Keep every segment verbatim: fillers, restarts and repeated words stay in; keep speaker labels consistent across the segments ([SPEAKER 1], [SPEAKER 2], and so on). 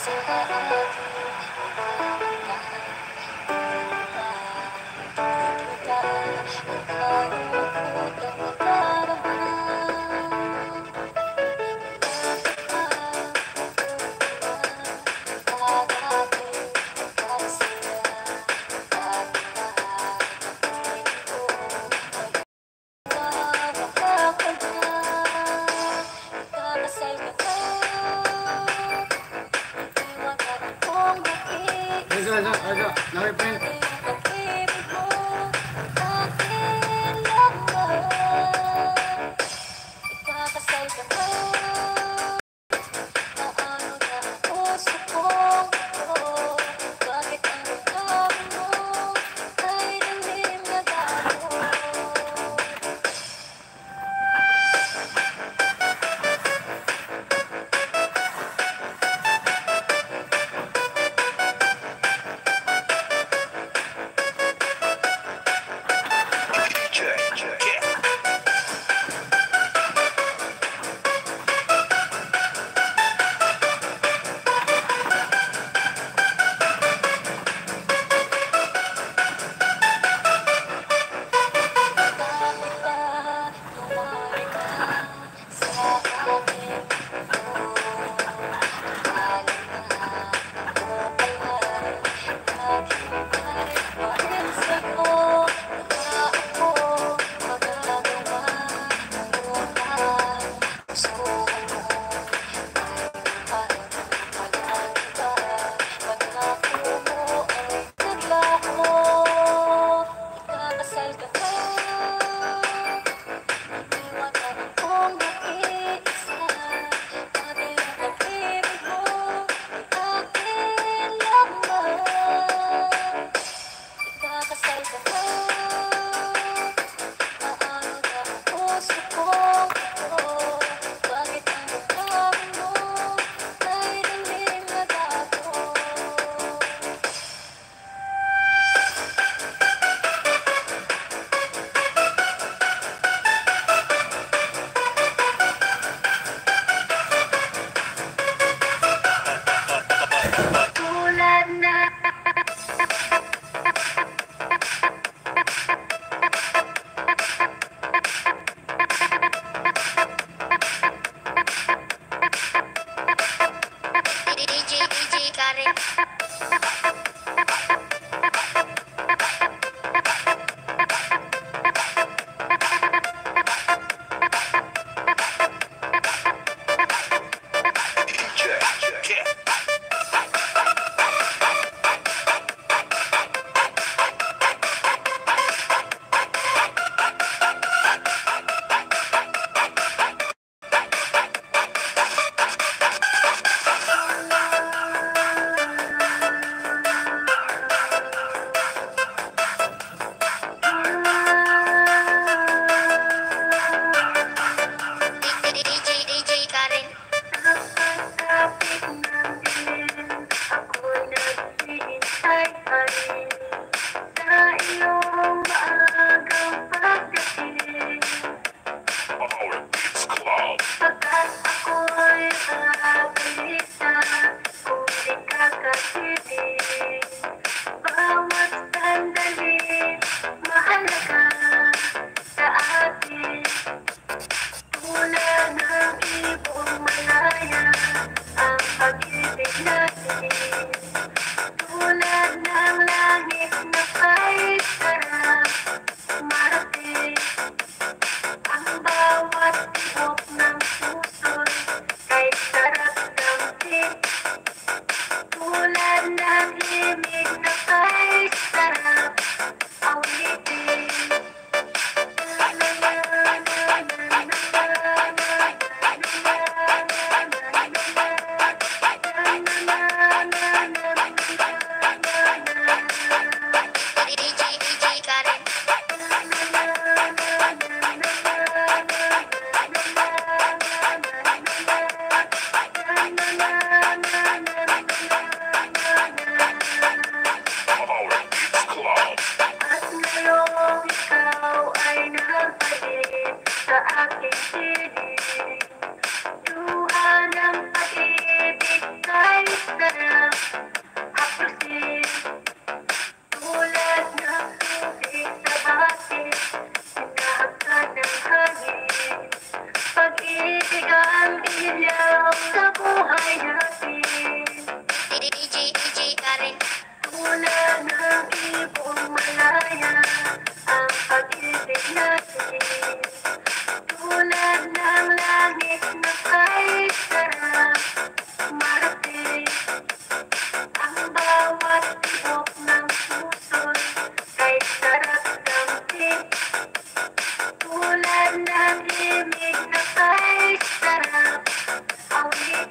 [SPEAKER 1] Tuhan yang pag-ibig kay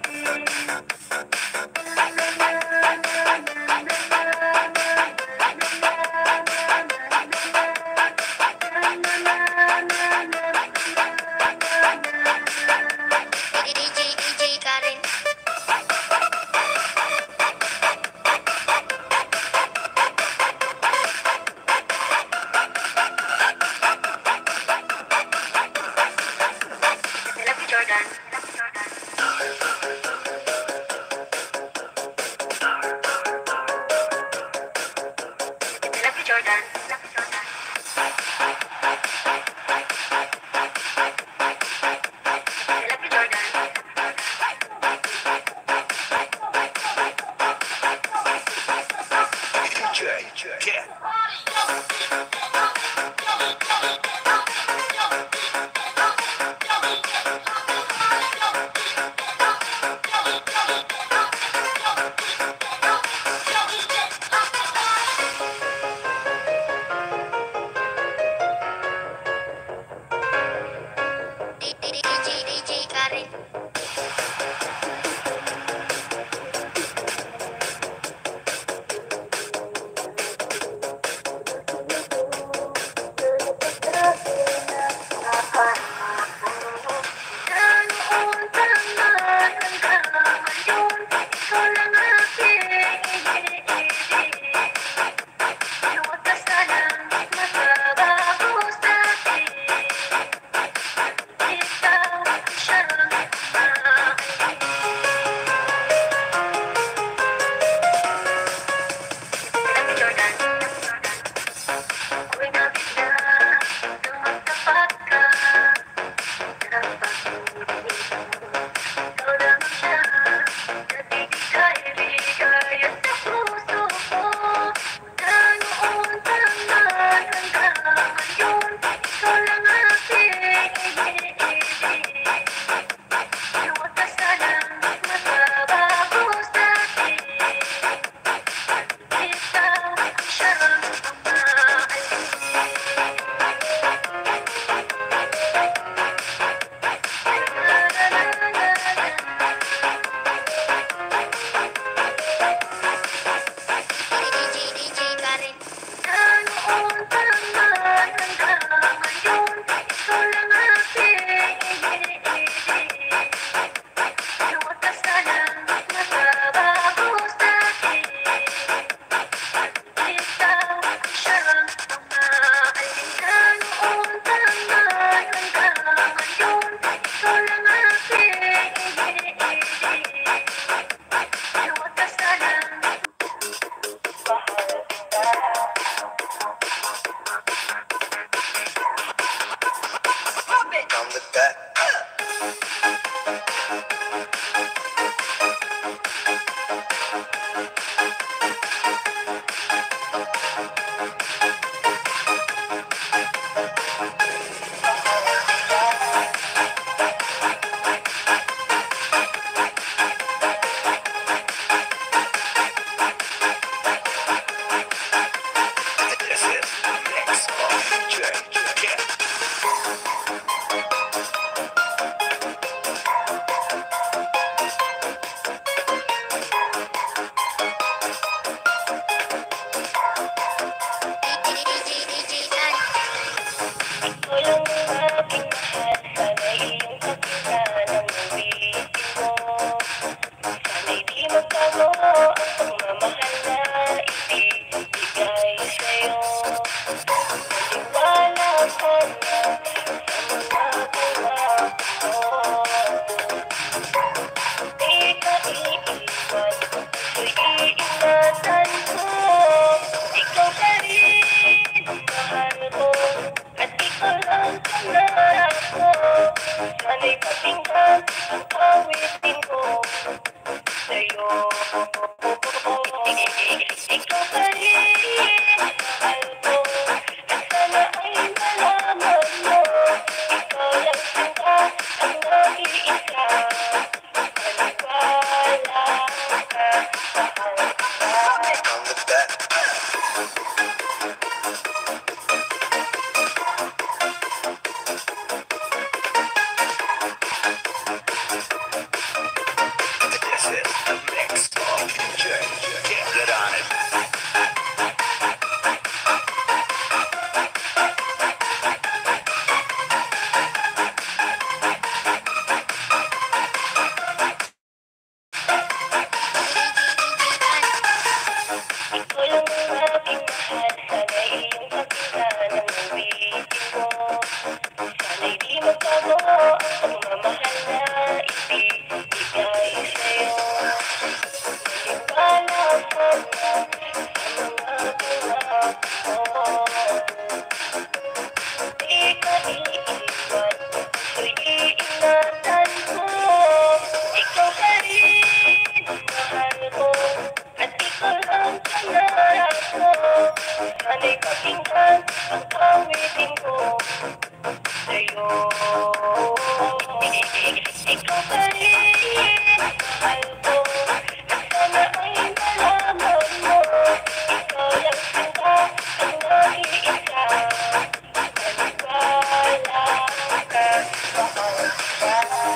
[SPEAKER 1] Jordan. Get on it.
[SPEAKER 2] Ikaw lang ang aking mahal, sana'y iyong pakinggan ang awitin ko. Sana'y di magbago ang pagmamahal na ibibigay sa'yo. Maniwala ka na sa mga pangako ko. Di ka iiwan, ako'y iingatan ko. Ikaw pa rin ang mahal ko, at ikaw lang pangarap ko. Sana'y pakinggan ang awitin ko sa'yo. Ikaw pa rin ang mahal ko, at sana ay malaman mo. Ikaw lang sila ang nag-iisa. Maniwala ka, mahal ka.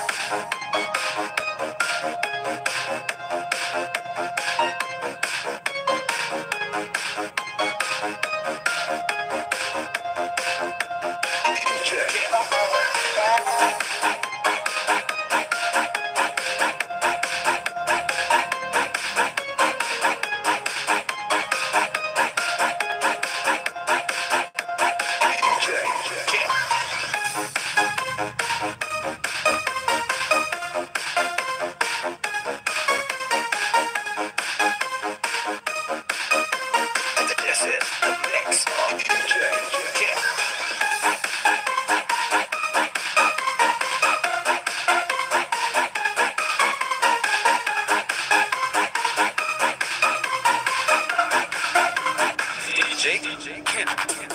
[SPEAKER 1] This is the mix of D J Kid. D J Kid.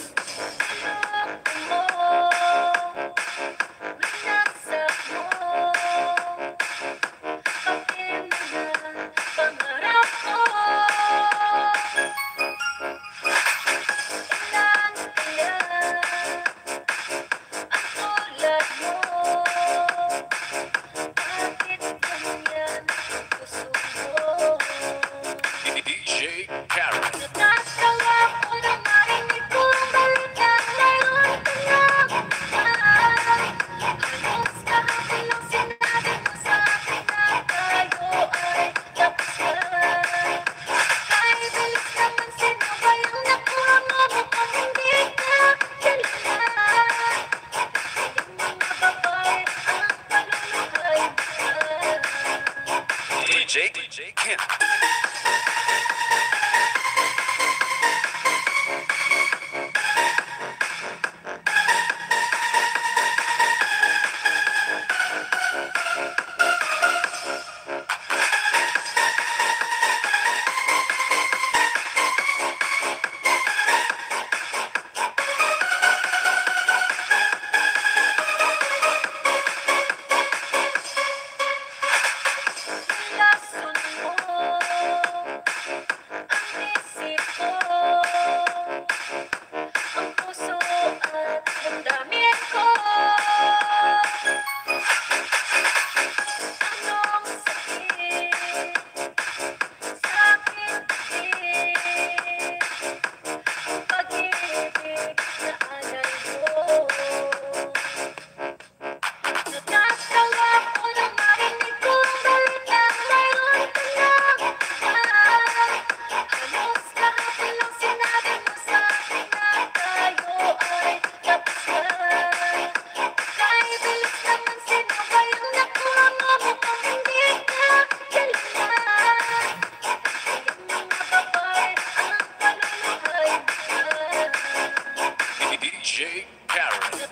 [SPEAKER 1] D J Karen. D J D J Kid. D J Karen.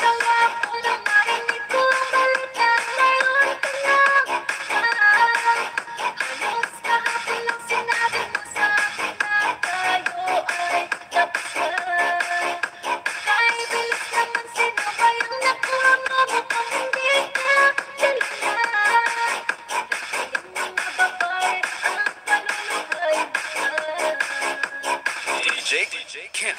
[SPEAKER 1] D J D J Kid.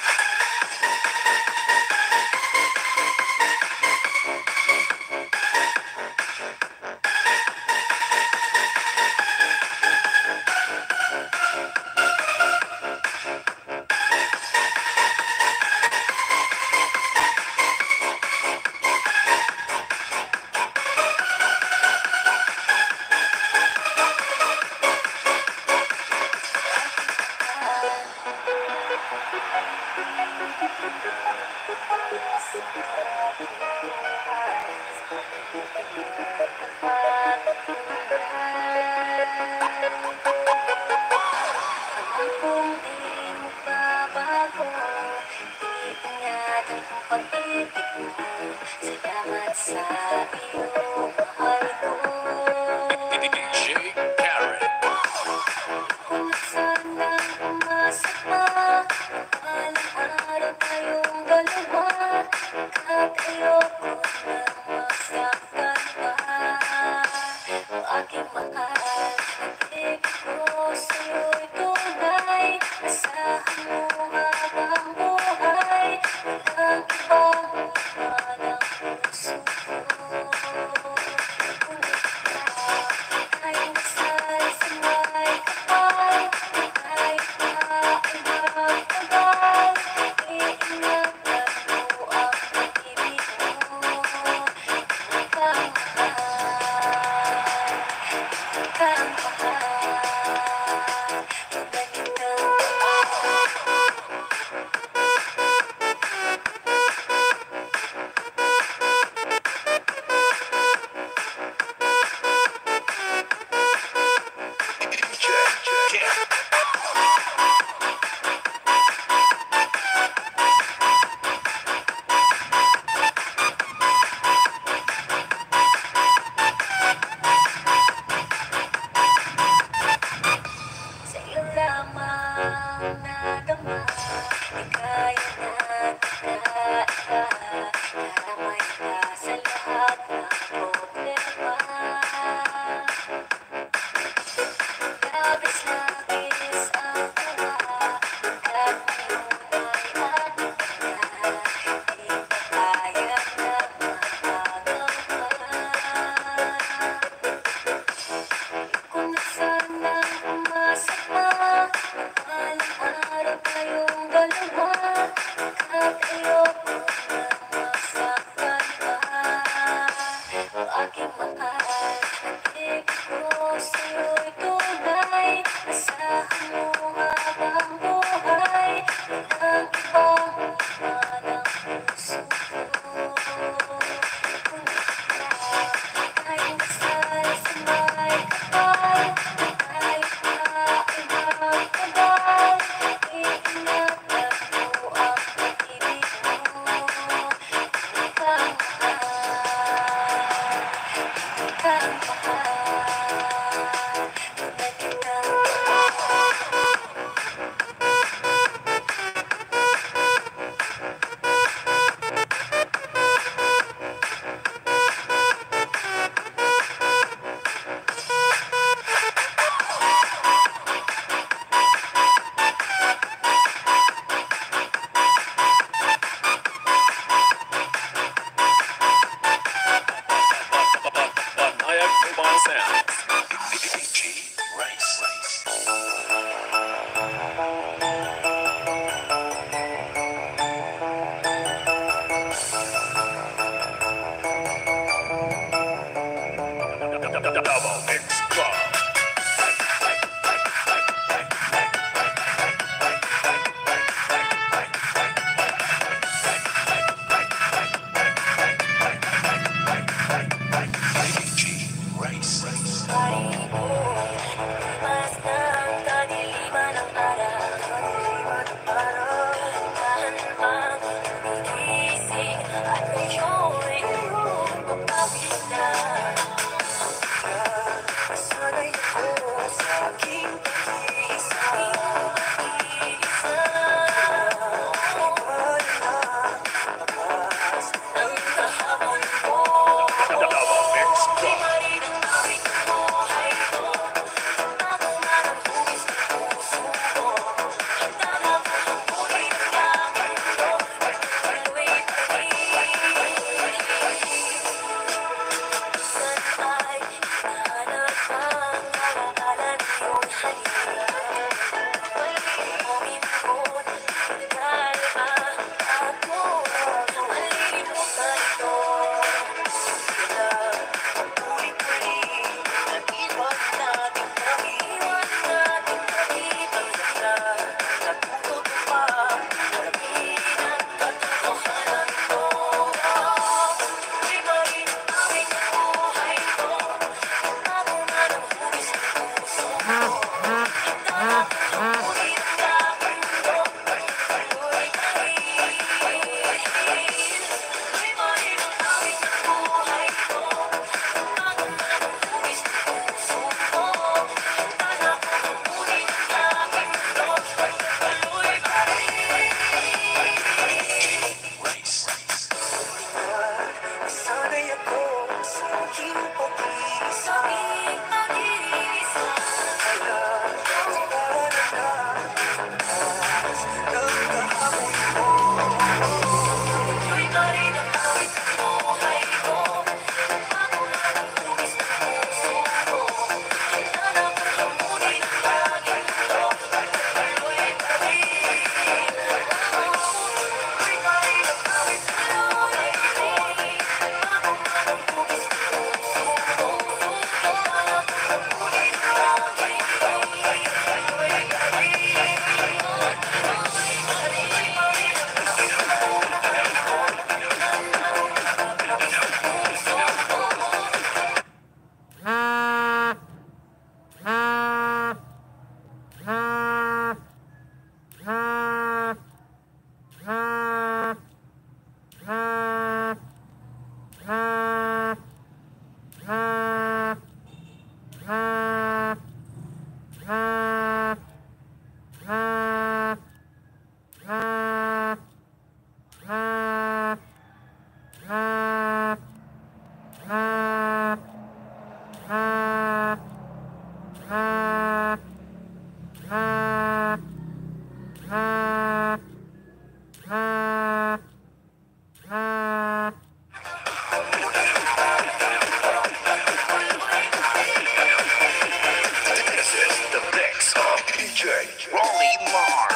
[SPEAKER 1] This is the mix of D J Ronnie Mars.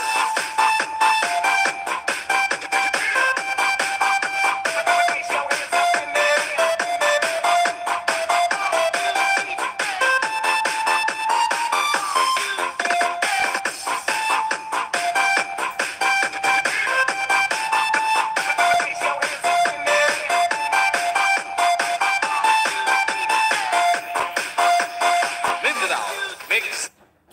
[SPEAKER 1] Mindanao Mix.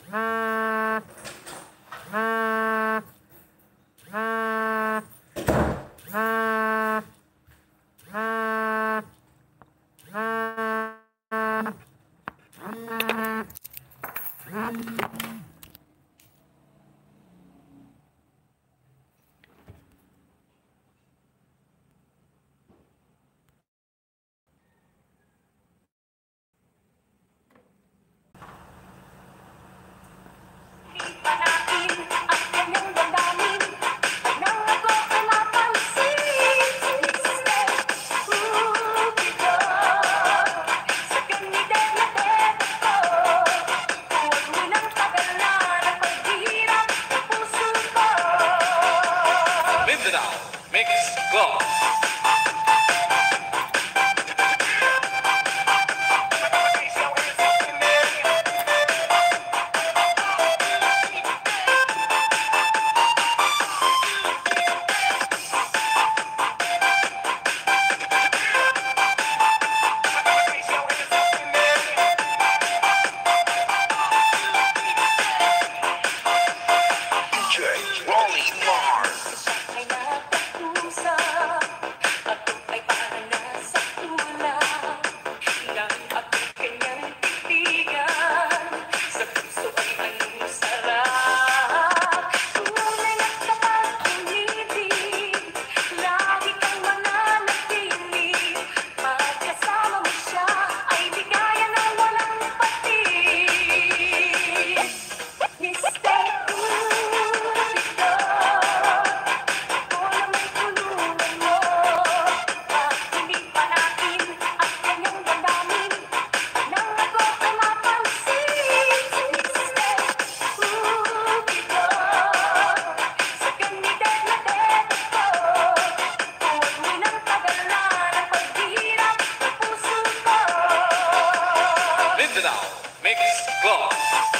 [SPEAKER 1] Mindanao Mix Club. D J Ronnie Mars.
[SPEAKER 2] Ay napapusa, ako ay parang nasa tula. Nang ako'y kanyang titigan, sa puso ay anong sarap. Tunay na kapag umibig, lagi kang mananatiling. Pagkasama mo siya, ay bigaya na walang patig. Mister Cupido, ako na may tulungan mo. Pakinig pa natin ang kanyang damdamin. Nang ako ay mapansin si Mister Cupido, sa kanidad na dedo ko. Huwag mo nang tagalan ang paghihirap ng puso ko.
[SPEAKER 1] Mindanao Mix Club.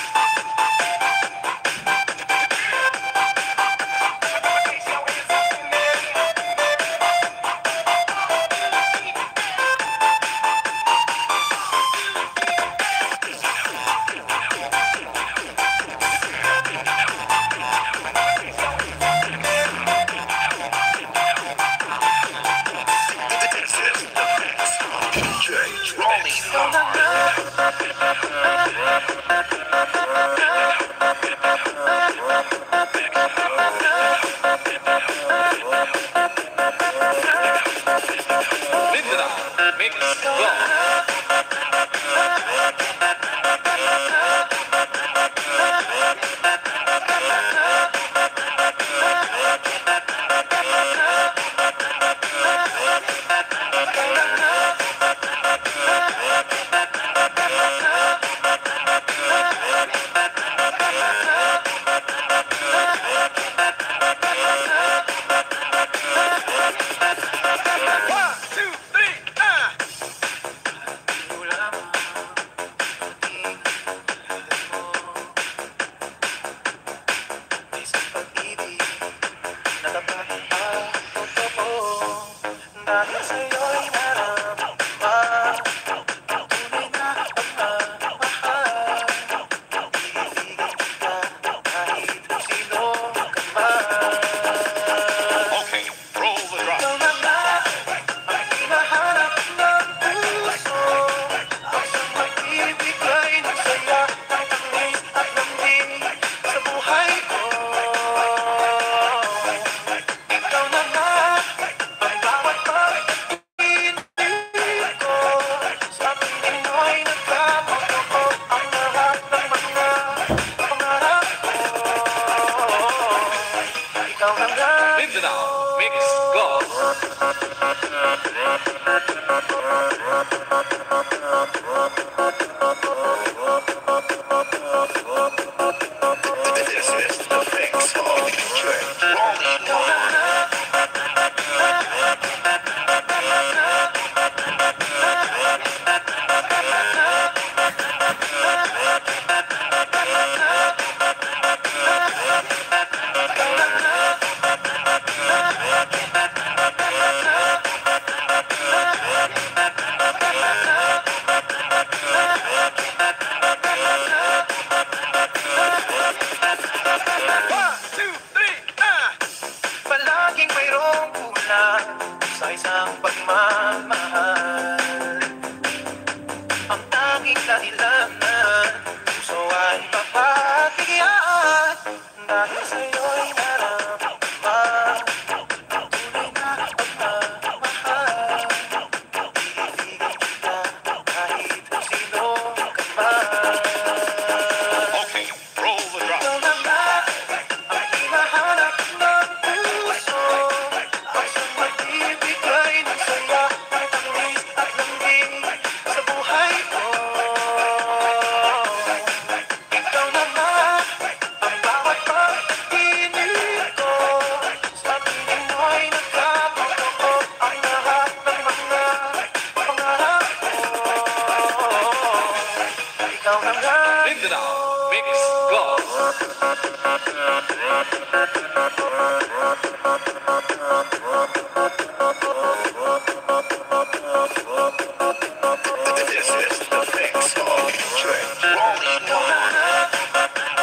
[SPEAKER 1] This is the mix of D J Ronnie Mars. Mix Club. This is the mix of D J Rolly One.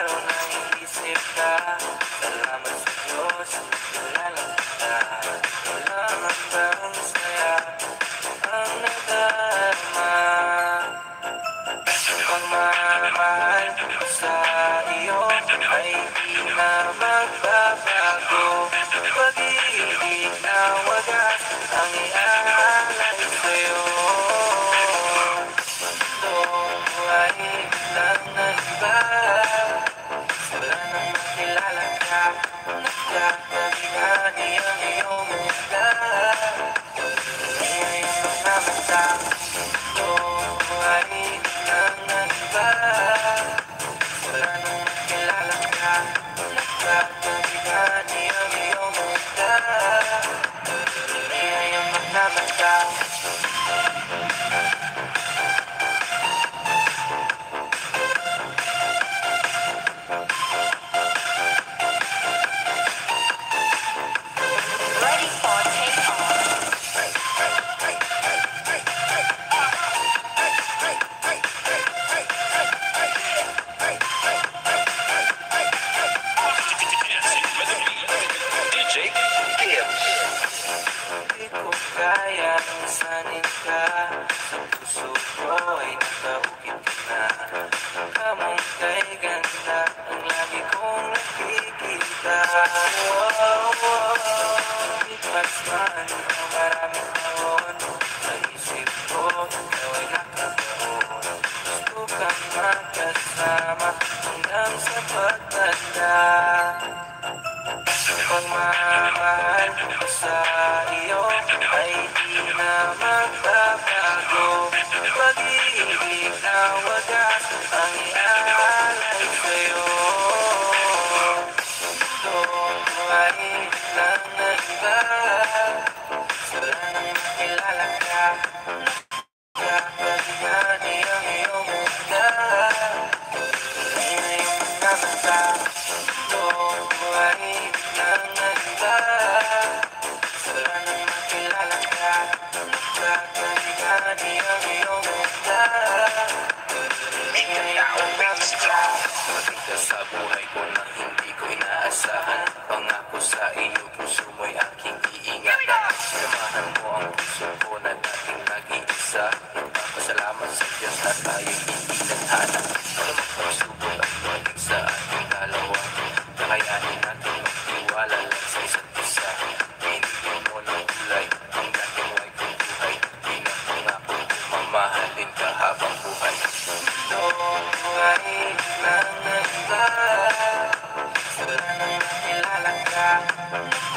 [SPEAKER 3] araw na iisip ka. Salamat sa Diyos, nalala kita. Walang hanggang saya ang nadarama. Pagmamahal ko sa iyo ay di na magbabago. Pag-ibig na wagas ang iaalay sa'yo. Mundo ay lang na iba. Wala nang makilala ka. Nagkakabigani ang iyong muda. Ngayon mga mata. Mundo ay lang na iba. Wala nang makilala ka. Nagkakabigani ang iyong muda. Ngayon mga mata.
[SPEAKER 2] Ready for takeoff.
[SPEAKER 1] D J Gibbs.
[SPEAKER 3] Di ko kayang sanin ka. Sa puso ko ay nakaukit ka na. Kamong kay ganda ang lagi kong nakikita. Oh, oh, lipas man ang maraming taon. Sa isip ko, ikaw ay nakakaroon. Gusto kang makasama hanggang sa pagtanda. Pagmamahal ko sa iyo ay di na magbabago. Pag-ibig na wagas ang iaalay sa'yo. Mundo ay lang na iba. Wala nang makilala ka. Nagkakabigani ang iyong muda. Ngayon mga mata. Mundo ay lang na iba. Wala nang makilala ka. Nagkakabigani ang iyong muda. Ngayon mga mata. Dumating ka sa buhay ko na hindi ko inaasahan. Pangako sa iyo, puso mo'y aking iingatan. Samahan mo ang puso ko na dating nag-iisa. Nagpapasalamat sa Diyos na tayo'y hindi nagtana. Alam mo pagsubok at dumating sa ating dalawa. Kakayanin natin magtiwala lang sa isa't isa. Hinigin mo ng kulay ang dating way kong buhay. Di na pangako kung mamahalin ka habang buhay. Mundo ay lang na iba. Wala nang makilala ka.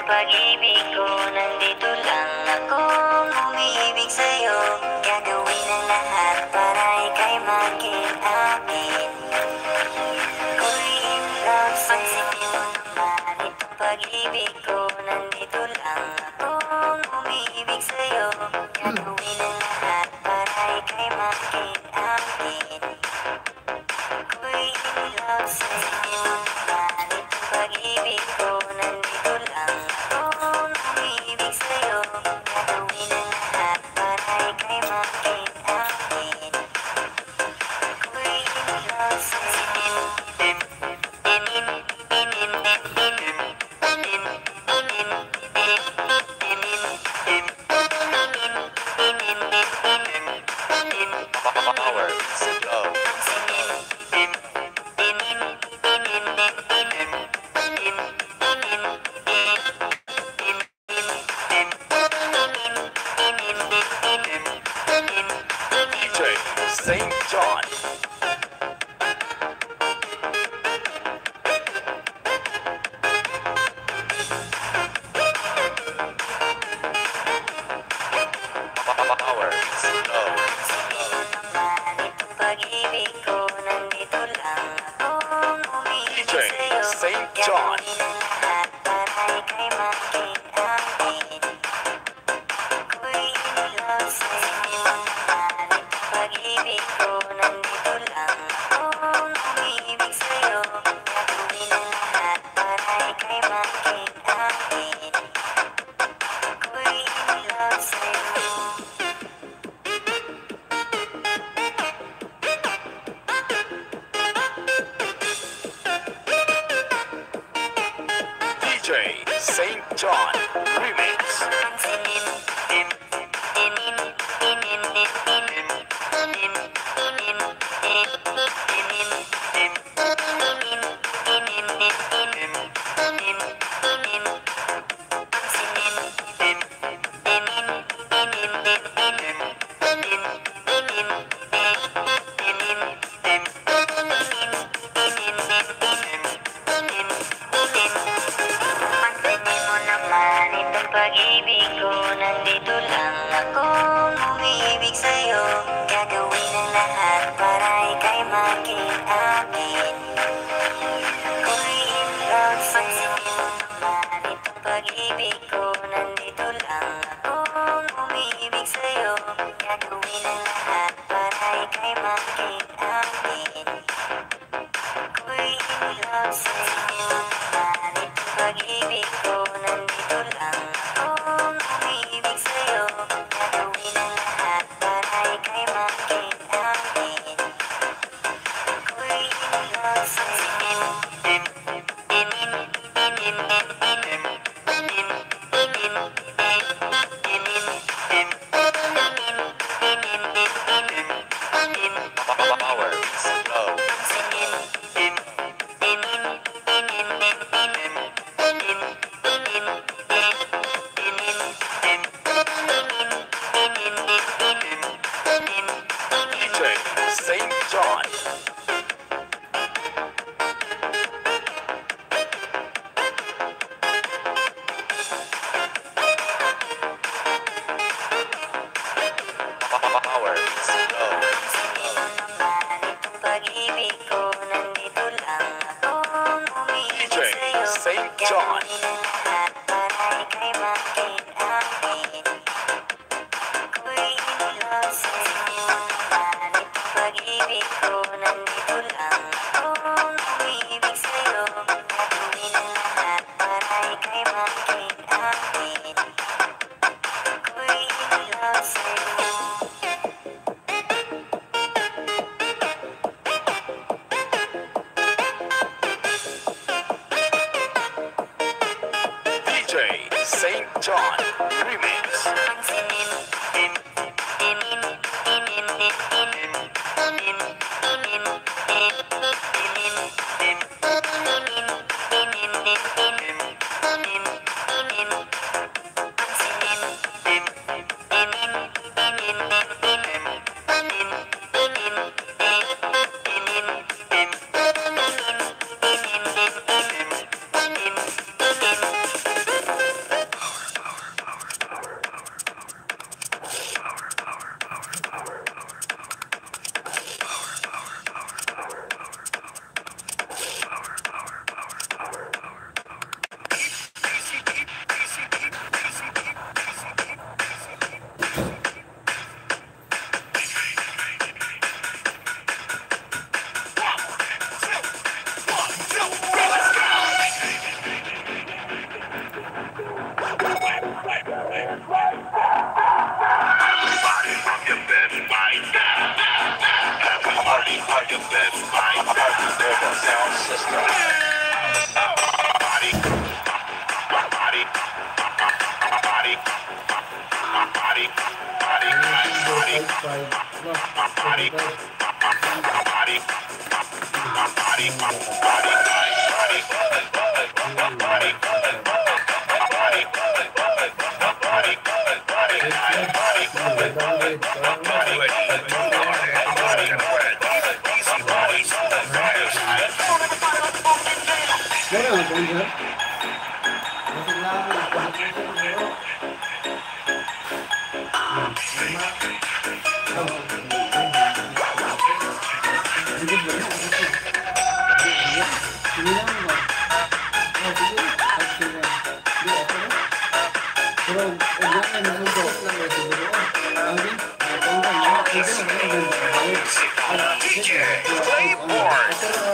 [SPEAKER 2] pag-ibig ko. Nandito lang akong umiibig sa'yo. Gagawin ang lahat para ika'y maging akin. Ako'y in love sa'yo. Itong pag-ibig ko. Nandito lang akong umiibig sa'yo. Gagawin ang lahat para ika'y maging akin. Ako'y in love sa'yo. Itong pag-ibig ko. Nandito lang akong umiibig sa'yo. Gagawin ang lahat para ika'y maging akin. Ako'y in love sa'yo.
[SPEAKER 1] D J Saint John. Power Slow.
[SPEAKER 2] Itong pag-ibig ko. Nandito lang akong umiibig
[SPEAKER 1] D J
[SPEAKER 2] sa'yo.
[SPEAKER 1] Saint John.
[SPEAKER 2] Gagawin ang lahat para ika'y maging akin. Ako'y in love sa'yo. Itong pag-ibig ko. Nandito lang akong umiibig sa'yo. Gagawin ang lahat para ika'y maging akin. Ako'y in love sa'yo.
[SPEAKER 1] D J Saint John Remix.
[SPEAKER 2] Pansinin mo naman itong pag-ibig ko. Nandito lang akong umiibig sa'yo. Gagawin ang lahat para ika'y maging akin. Ako'y in love sa'yo. Naman itong pag-ibig ko. Nandito lang akong umiibig sa'yo. Gagawin ang lahat para ika'y maging akin. Ako'y in love sa'yo. Naman itong pag-ibig ko. Nandito lang akong umiibig sa'yo. Gagawin ang lahat para ika'y maging akin. Ako'y in love sa'yo.
[SPEAKER 1] Power Slow. D J Saint John. Power Slow.
[SPEAKER 2] Itong pag-ibig ko. Nandito lang akong umiibig
[SPEAKER 1] D J
[SPEAKER 2] sa'yo.
[SPEAKER 1] Saint John.
[SPEAKER 2] Gagawin ang lahat para ika'y maging akin. Ako'y in love sa'yo. Itong pag-ibig ko. Nandito lang akong umiibig sa'yo. Gagawin ang lahat para ika'y maging akin. Ako'y in love sa'yo.
[SPEAKER 1] D J Saint John Remix.
[SPEAKER 4] Wala na kung sir. Kasi lang ako ako siguro. Sige ba? Sige lang mo. Oh, sige. Sige. Di ako. Pero ugahan na mo ko lang ito siguro. Abi, kung ka na ito na
[SPEAKER 1] D J Playboard.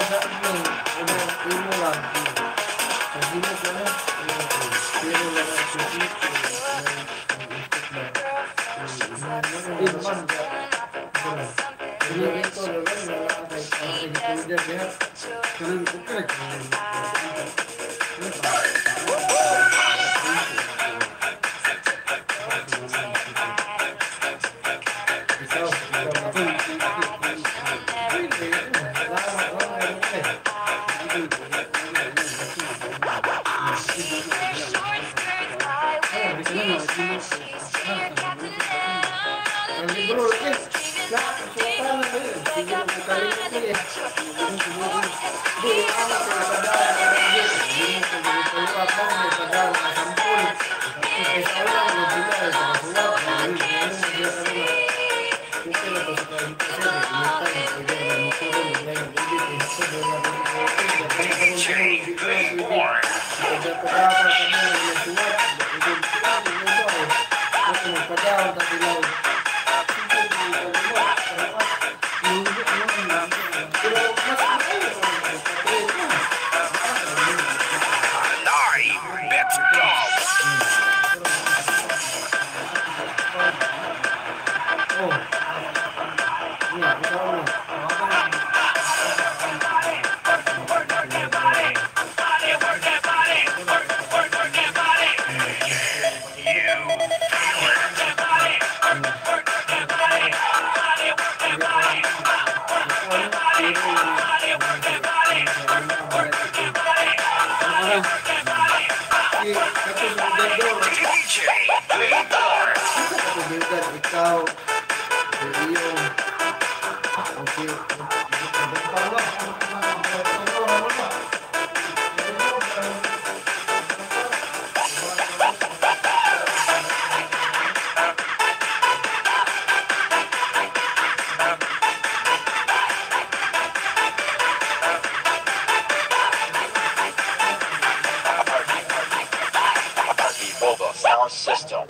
[SPEAKER 3] System.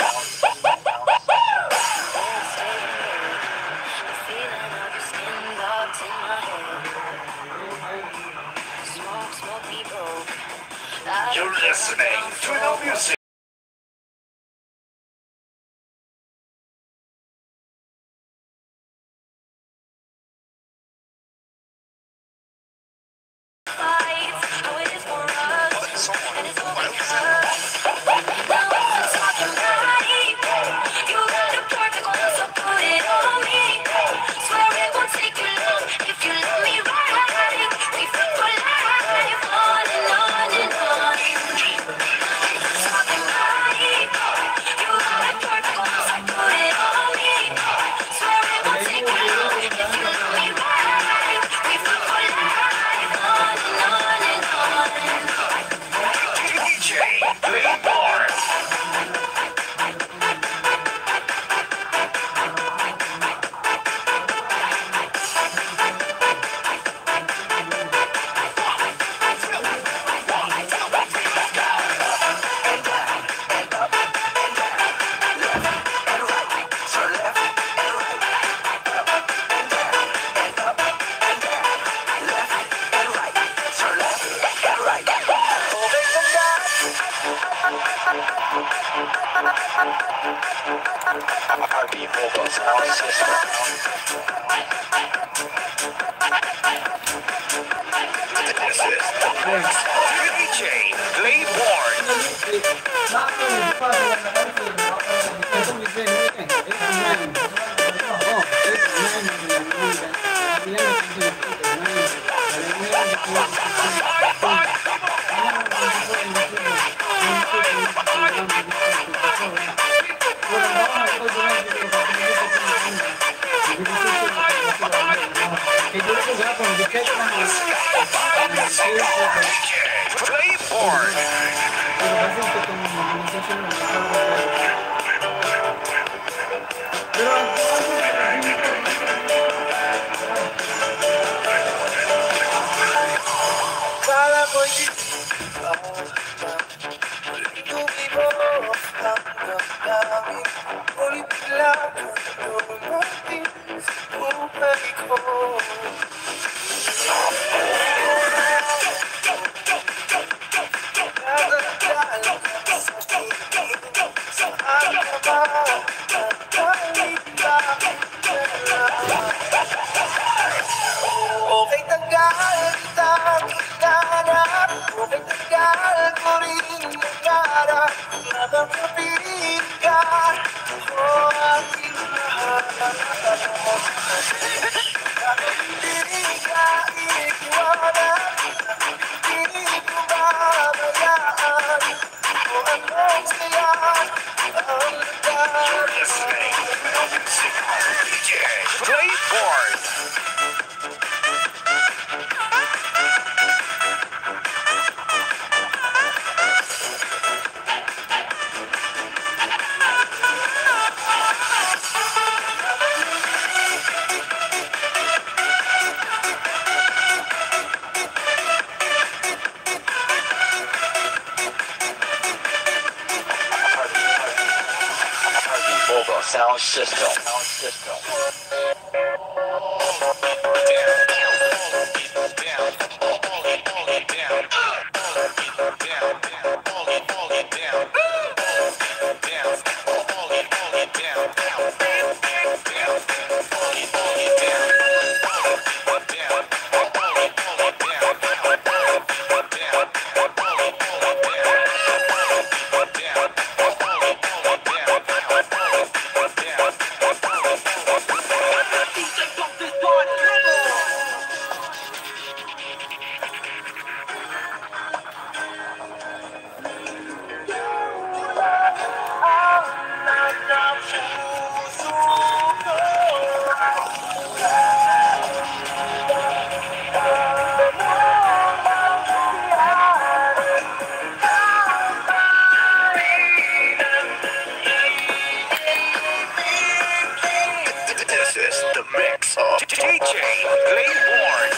[SPEAKER 1] You're listening to the music. Play
[SPEAKER 4] rin. Pero kasi ito itong mga session mo, nagkakaroon. Pero ang
[SPEAKER 1] Kala ko'y di ba Tuloy mo ang damdamin Ngunit biglang dumating sa buhay ko Nadadala ka sa tingin Saan ka ba? Natalit bakit kailangan Okay tagal kitang hinanap Okay tagal ko rin nangarap Na makapiling ka O aking mahal Bakit hindi ka iniwanan Hindi ko mamayaan O anong saya ang nagdaan
[SPEAKER 5] Playboard. Sound system. Sound system.
[SPEAKER 1] This is the mix of
[SPEAKER 5] D J Playboard.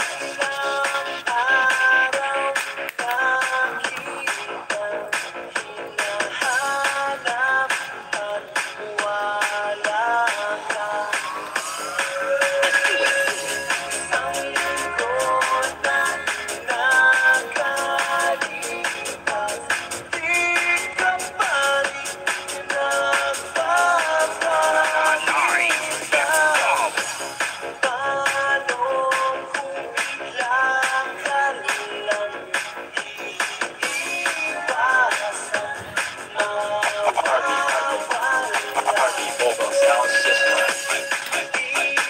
[SPEAKER 5] Sound system.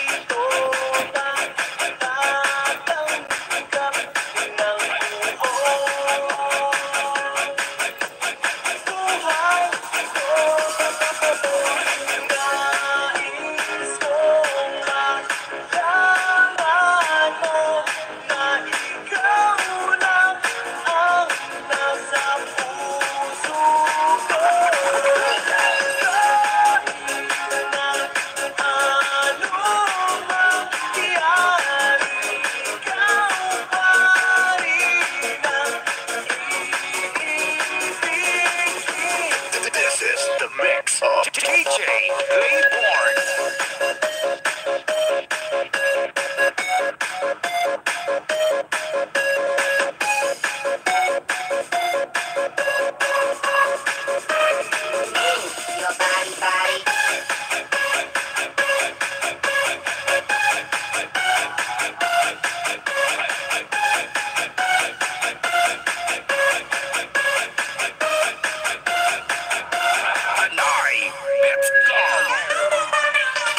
[SPEAKER 1] This is the mix of
[SPEAKER 5] D J Playboard.
[SPEAKER 1] Nine. Let's go.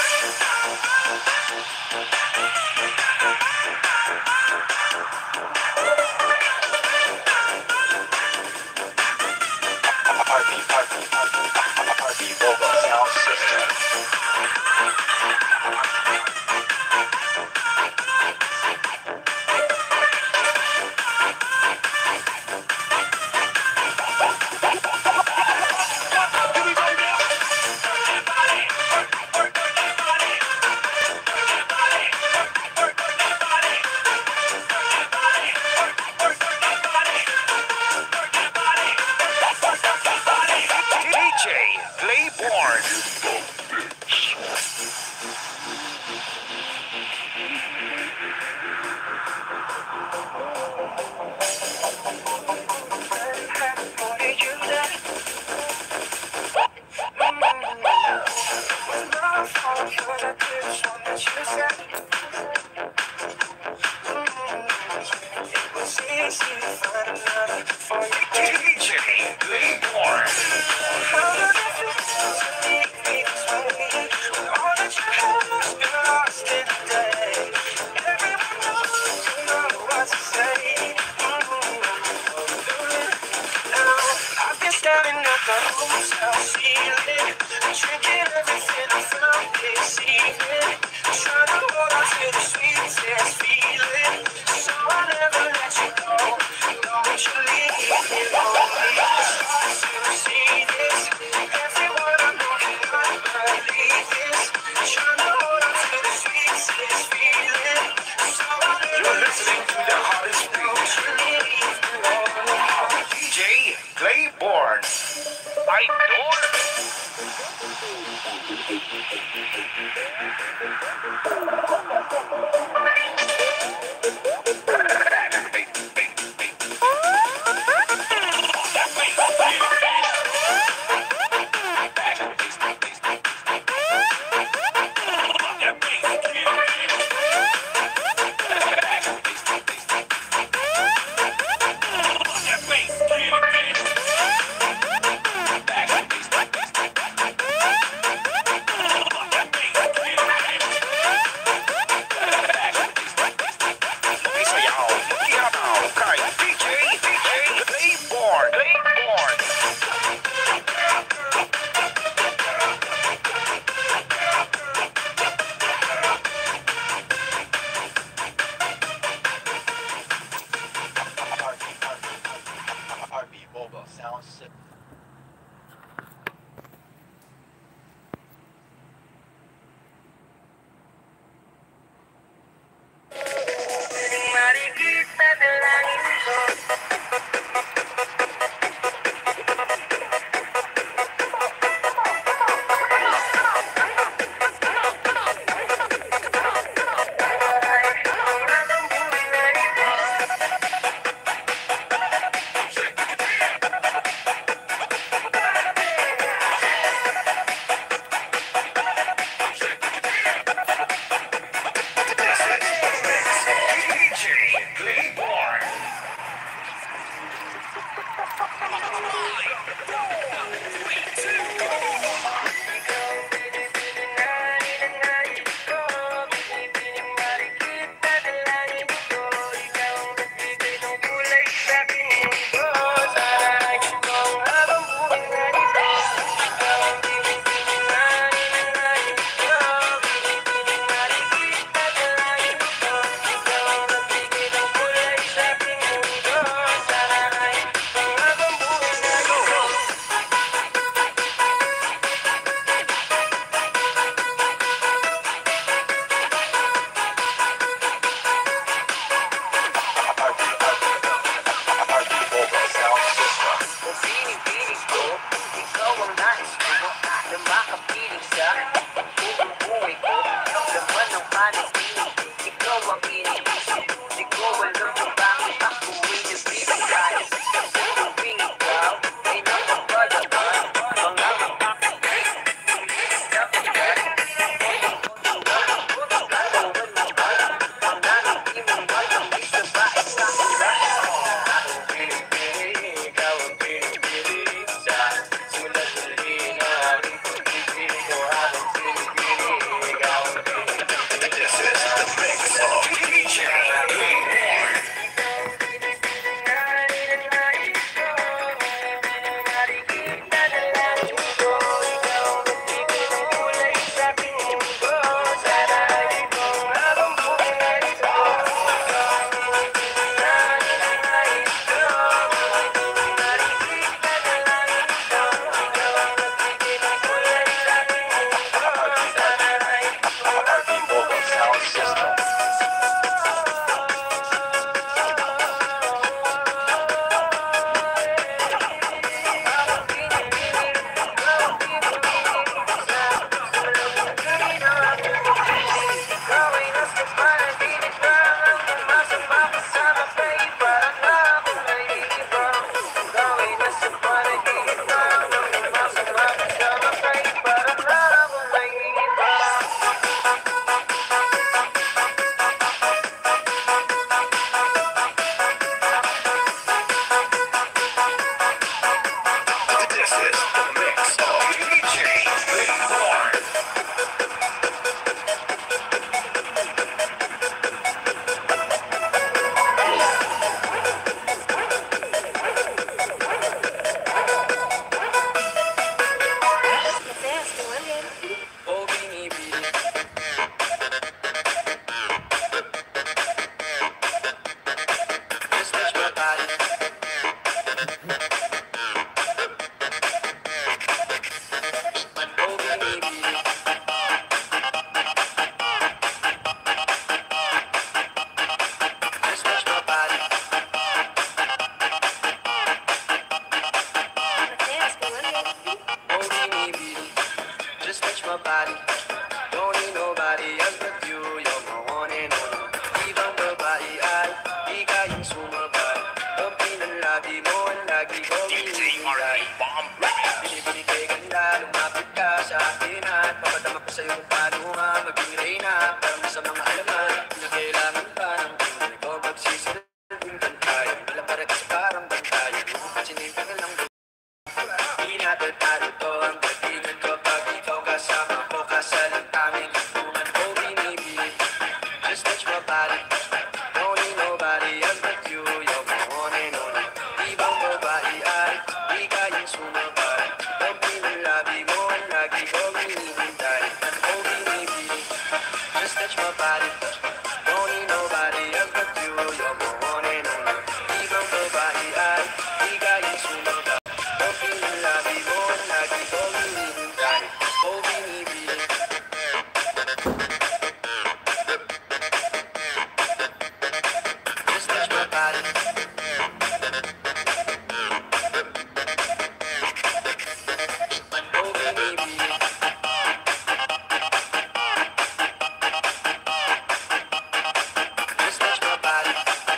[SPEAKER 5] Party, party, party, party, Boba Sound System.
[SPEAKER 1] D J Layborn.
[SPEAKER 6] Standing at the hotel ceiling, drinking everything I found this evening, trying to hold on to the sweetest feeling, so I never let you go. Don't you leave me lonely. Start to see this. Everyone I know cannot believe this. Trying to hold on to the sweetest feeling, so I never
[SPEAKER 1] You're listening to the hottest beat.
[SPEAKER 6] don't you leave me lonely.
[SPEAKER 1] D J Layborn. I adore
[SPEAKER 5] Sound system.
[SPEAKER 2] Mari kita dalangin ko.
[SPEAKER 3] labi mo ang lagi kong hinihintay. Binibini kay ganda, lumapit ka sa akin at papadama ko sa'yo kung paano nga maging reyna. Parang sa mga alaman, na kailangan pa ng tunay ko magsisilbing bantay. Wala para kasi parang bantay, pansinin ka na lang. Di natatalo to ang katigan ko pag ikaw kasama ko. Kasalang aming tungan ko binibili. Just touch my body, don't need nobody else but you. You're my one and only. Ibang babae ay di kayang sumabay. Ang pinalabi mo ang lagi kong hinihintay. Oh binibili, just touch my body, don't need nobody else but you. You're my one and only. Ibang babae ay di kayang sumabay. Ang pinalabi mo ang lagi kong hinihintay. Oh binibili. Just touch my body. Oh binibili. Just touch my body.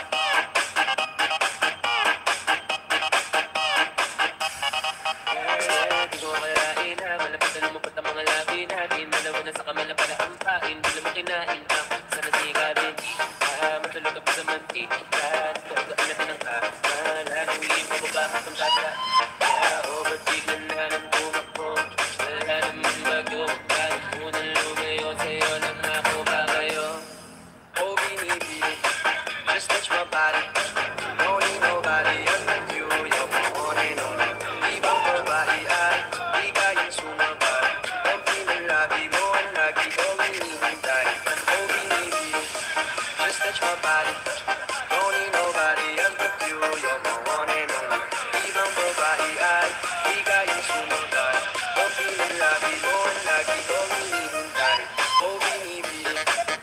[SPEAKER 3] Di ko akalain na malapit na lumapot ang mga labi natin. Dalawa na sa kamala para ang pain. Di lang makinain ka. Sana di ka rin. Ah, matulog ka pa sa mantika. Tugaan natin ang akala. Nawin mo ba ang tasa? Kaya o ba't biglan na ng bumak mo? Wala naman bago. Kahit unang lumayo sa'yo lang ako ba kayo? Oh binibili, just touch my body. Don't need nobody else but you. You're my one and only. Ibang babae ay di kayang sumabay. Ang pinalabi mo ang lagi kong hinihintay. Oh binibili, just touch my body. Don't need nobody else but you. You're my one and only. Ibang babae ay di kayang sumabay. Ang pinalabi mo ang lagi kong hinihintay. Oh binibili.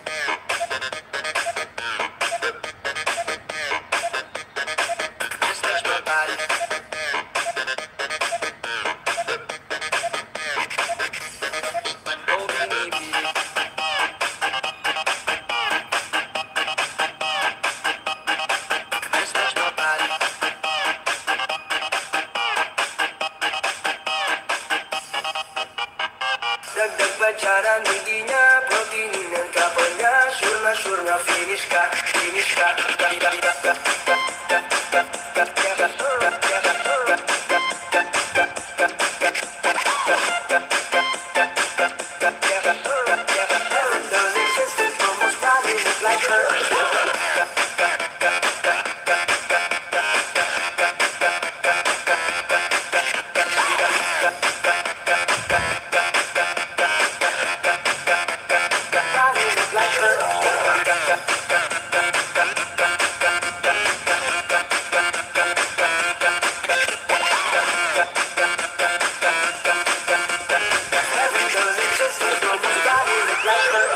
[SPEAKER 3] Just touch my body. Oh binibili. Just touch my body. Dagdag pa tiyara, hindi niya proteinin ng kapal niya. Sure na sure na finish ka, finish ka. Those existence almost probably look like her. Probably look like her. Those existence almost probably look like her.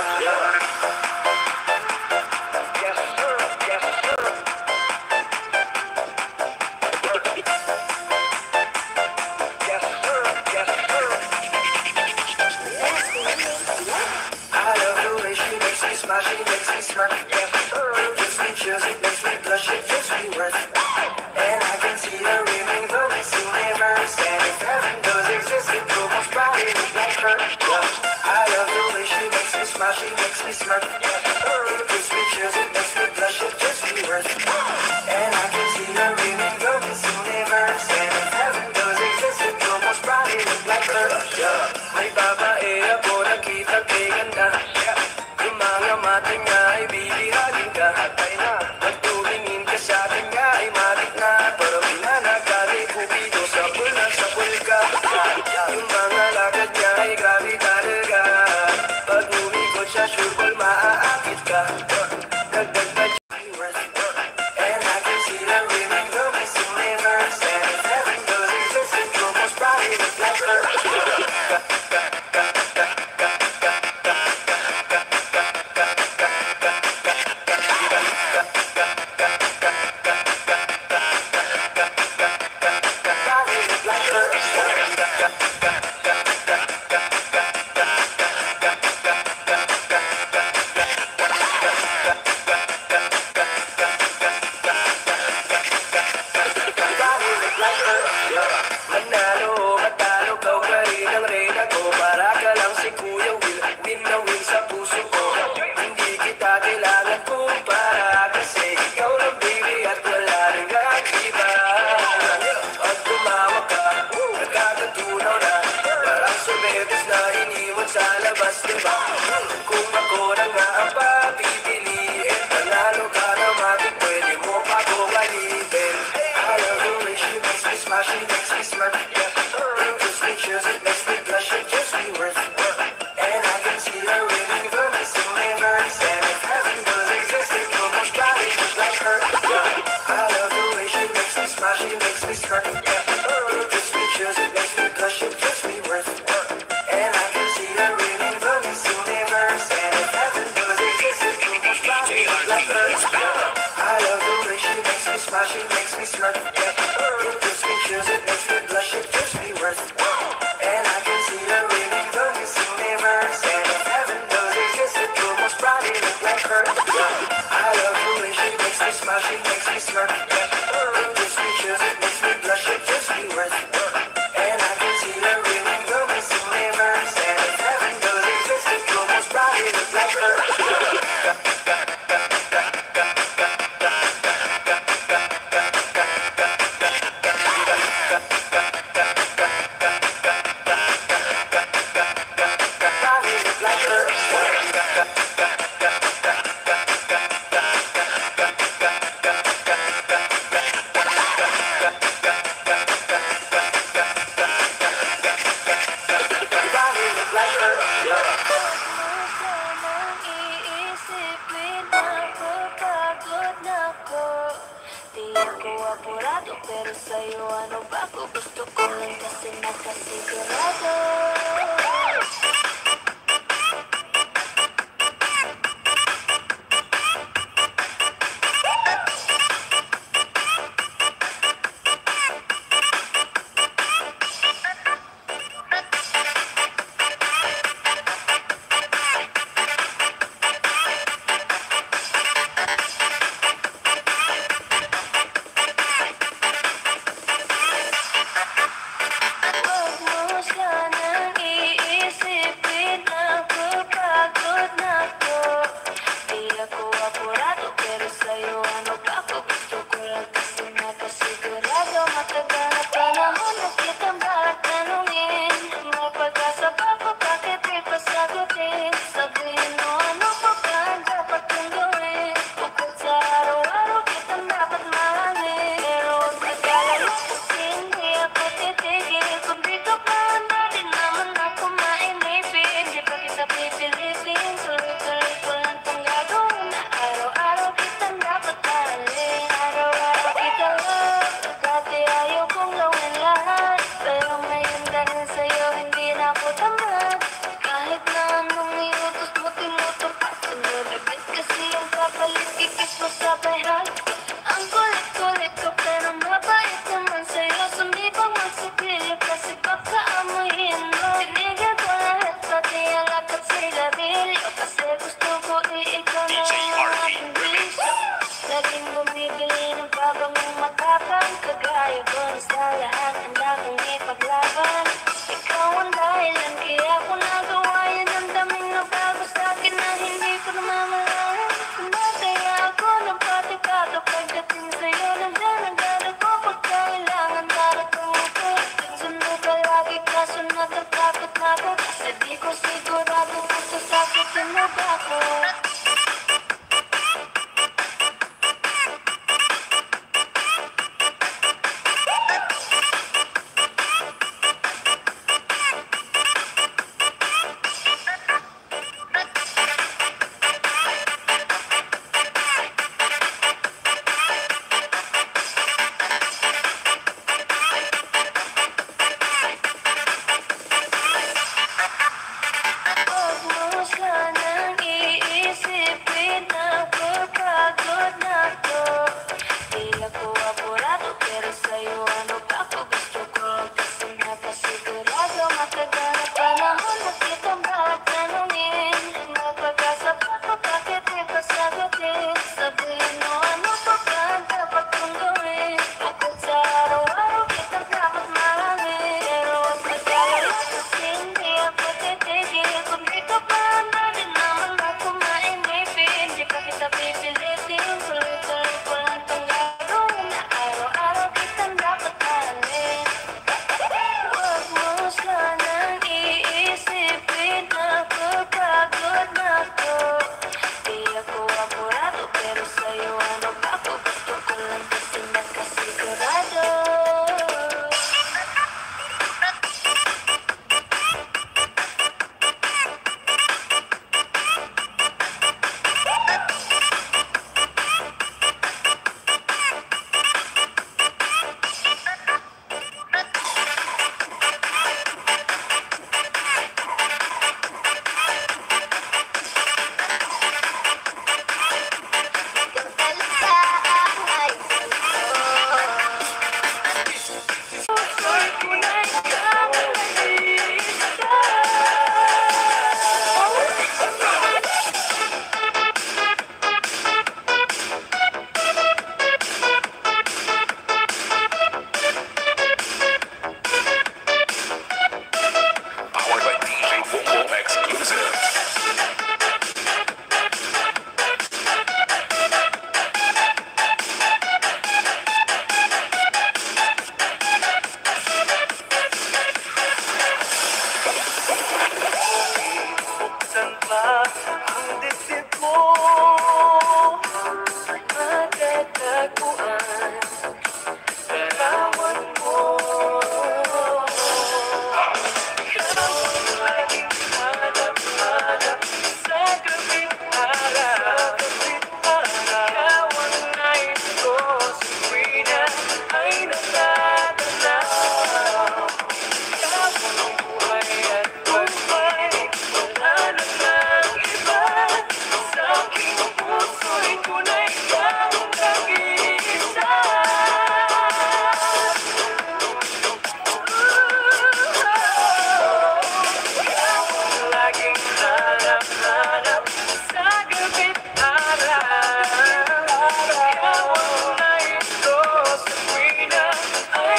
[SPEAKER 3] Yes, sir. Yes, sir. Yes, sir. Yes, sir. I love the way she makes me smile, she makes me smirk. Yes, sir. Gives me chills, it makes me blush, it gives me worth. And I can see her reeling, though it's universe. And if heaven does exist, it will most probably look like her. I love the way she makes me smile, she makes me smirk. Yes, sir. Gives me chills, it makes me blush, it gives me worth. And I can see her reeling, though it's universe. And if heaven does exist, it will most probably look like her. May babae ako nakita kay ganda. Yung mga mata niya ay bibihagin ka. Pag tumingin ka sa akin niya ay matik na. Parang pinanagari kupido sa pula sa pulka. Yung mga lakad niya ay grabe talaga. Pag umikot siya sure ball maaari.
[SPEAKER 6] smile, she makes me smirk. Yeah, her just pictures, it makes me blush, it gives me worth. And I can see her reading verse in reverse. And if heaven does exist, it will most probably look like her. Yeah, I love the way she makes me smile, she makes me smirk. Yeah, her just pictures, it makes me blush, it gives me worth. And I can see her reading verse in reverse. And if heaven does exist, it will most probably look like her. Yeah, I love the way she makes me smile, she makes me smirk. Yeah, her just pictures, it makes me blush, it gives me worth. And I can see her reading verse in reverse. And if heaven does exist, it will most probably look like her. Yeah, I love the way she makes me smile, she makes me smirk. Yeah, her just pictures, it makes me blush, it gives me worth. And I can see her reading verse in reverse. And if heaven does exist, it will most probably look like her. Probably look like her. Probably look like her.
[SPEAKER 2] Sanang iisipin ako, pagod na ko. Di ako apurado, pero sa'yo ano bago? Gusto ko lang kasi nakasigurado. Huwag mo sanang iisipin ako, pagod na ko. Di ako apurado, pero sa'yo ano bago? Gusto ko lang kasi nakasigurado. Matagal na panahon na kitang bakit tanungin. May pag-asa ba ko, bakit di pa sagutin? Sabihin mo ano pa ba ang dapat kong gawin? Bukod sa araw-araw kitang dapat mahalin. Pero huwag nag-alala kasi hindi ako titigil. Kung di ka pa handa, di naman ako mainipin. Di pa kita pipilipin, tuloy-tuloy ko lang tong gagawin. Na araw-araw kitang dapat mahalin. Araw-araw kita love, dati ayaw kong gawin lahat. Pero ngayon dahil sa'yo, hindi na ako tamad. Kahit na anong iutos mo, tinutupad. Sunod-agad kasi ang kapalit, kikis mo sa bayhan. Ang kulit-kulit ko, pero mabait naman sa'yo. Sumibang magsibilyo kasi baka amuyin mo. Tinigil ko lahat, pati ang lakat sigarilyo. Kasi gusto ko iikaw na ang aking bisyo. Laging bumibili ng babangong matapang. Kagaya ko na sa lahat, handa kong ipaglaban. Ikaw ang dahilan, kaya ko nagawa yan. Ang daming nabago sa'kin na hindi ko namamalayan. Kumataya ako ng patikado. Pagdating sa'yo, nandiyan ang gano'n ko. Pagkailangan darating ako. Sunod ka lagi, kaso natatakot na ako. Kasi di ko sigurado kung sasakitin mo ba ako. Puso'y tunay kang nag-iisa.
[SPEAKER 1] Powered by D J Bobo Exclusive.
[SPEAKER 6] Buksan pa ang dibdib mo, matatagpuan larawan mo. Ikaw ang laging hanap-hanap sa gabing araw. Ikaw ang nais ko sa tuwina ay natatanaw. Ikaw ang buhay at pagbalik, wala na lang iba. Sa aking puso'y tunay kang nag-iisa. Ikaw ang laging hanap-hanap sa gabing araw. Ikaw ang nais ko sa tuwina ay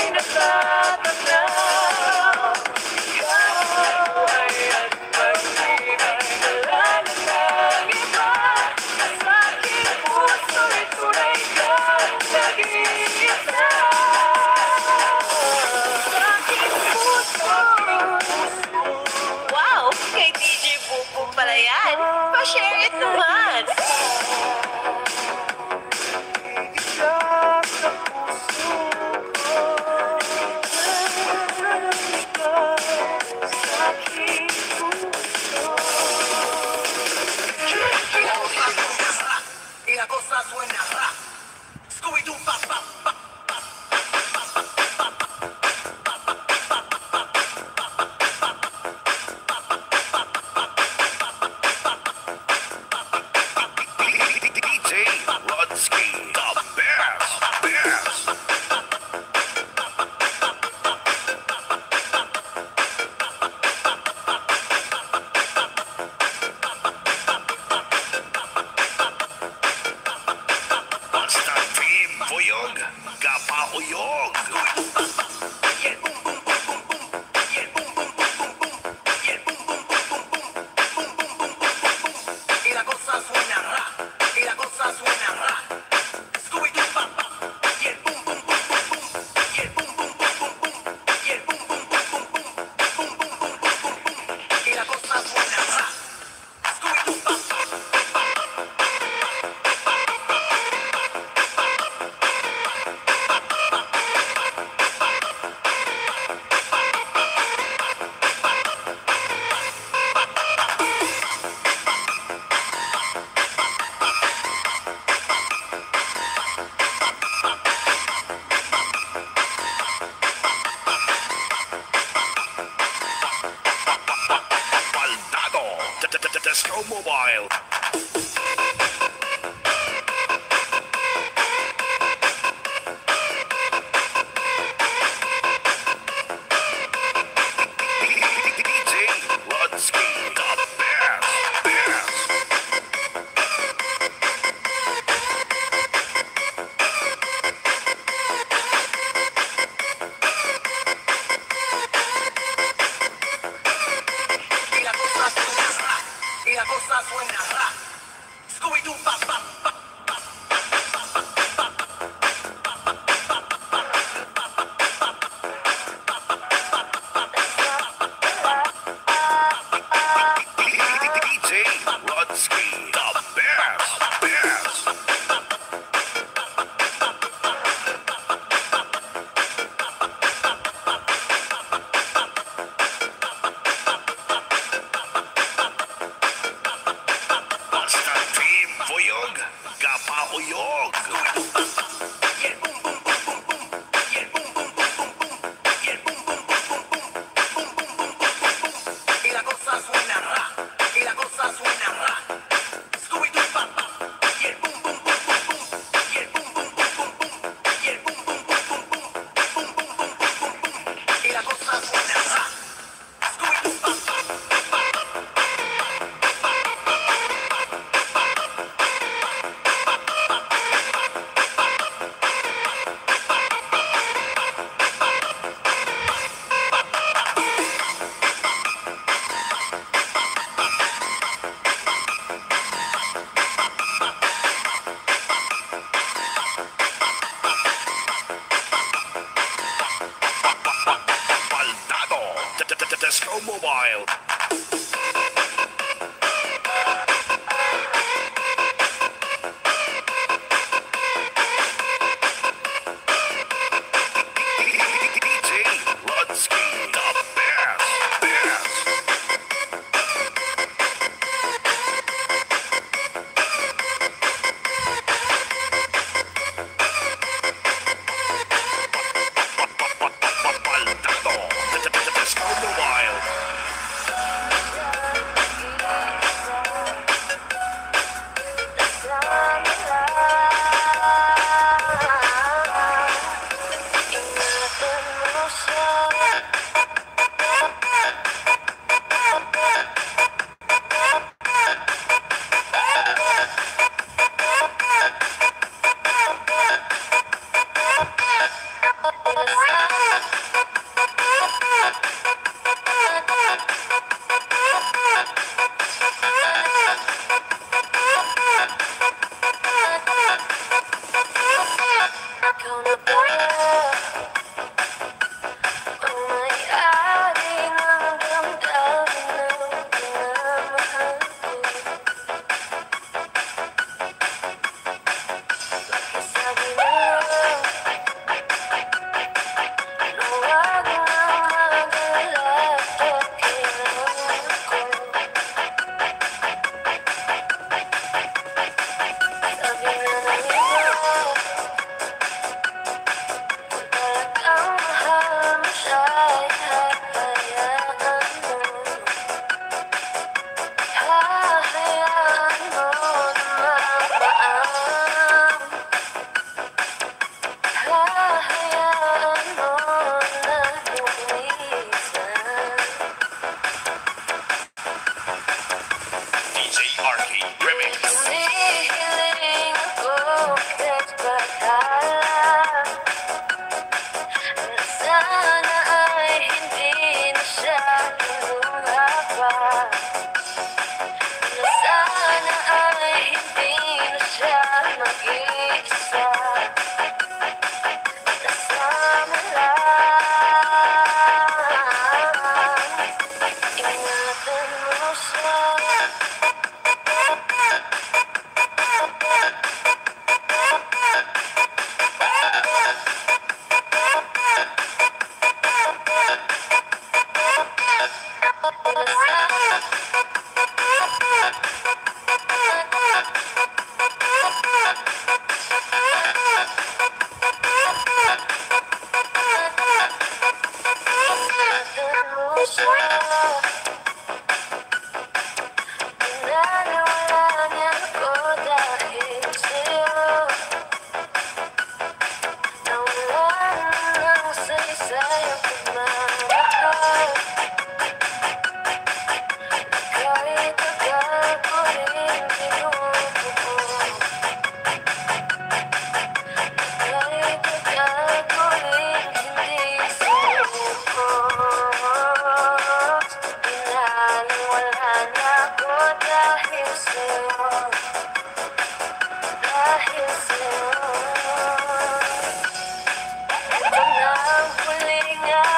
[SPEAKER 6] natatanaw. Ikaw ang buhay at pag-ibig, wala na lang iba. Sa aking puso'y tunay kang nag-iisa. Sa aking puso.
[SPEAKER 2] Wow! Kay D J Bobo pala yan. Pa-share it naman.
[SPEAKER 6] Isa sa puso ko. Sa aking puso.
[SPEAKER 1] Y la cosa suena ra. Scooby-Doo, pa, pa, pa. Mobile. D J Ludsky, the best, best. Maldado, Disco Mobile.
[SPEAKER 2] Ingatan mo siya. Ikaw na ba ang may-ari ng damdamin ng minamahal ko? Bakit sabi mo na huwag nang mag-alala at kailangan ko? Sabi na ng iba talagang mahal mo siya ay hahayaan mo. Hahayaan mo na mamaan. Hahayaan mo na lumisan.
[SPEAKER 1] D J Arky Remix.
[SPEAKER 2] Hinihiling ako kahit bahala na sana ay hindi na siya luluha pa. Na sana ay hindi na siya mag-iisa. Nasama lang. Ingatan mo siya. Ingatan mo siya. Pinaniwala niya ako dahil sa'yo. Nawalan ng saysay ang pagmamahal. Kahit tagal ko rin binubuo. Kahit tagal ko rin hindi sumuko. Pinaniwala niya ako dahil sa'yo. Dahil sa'yo. Ito na ang huling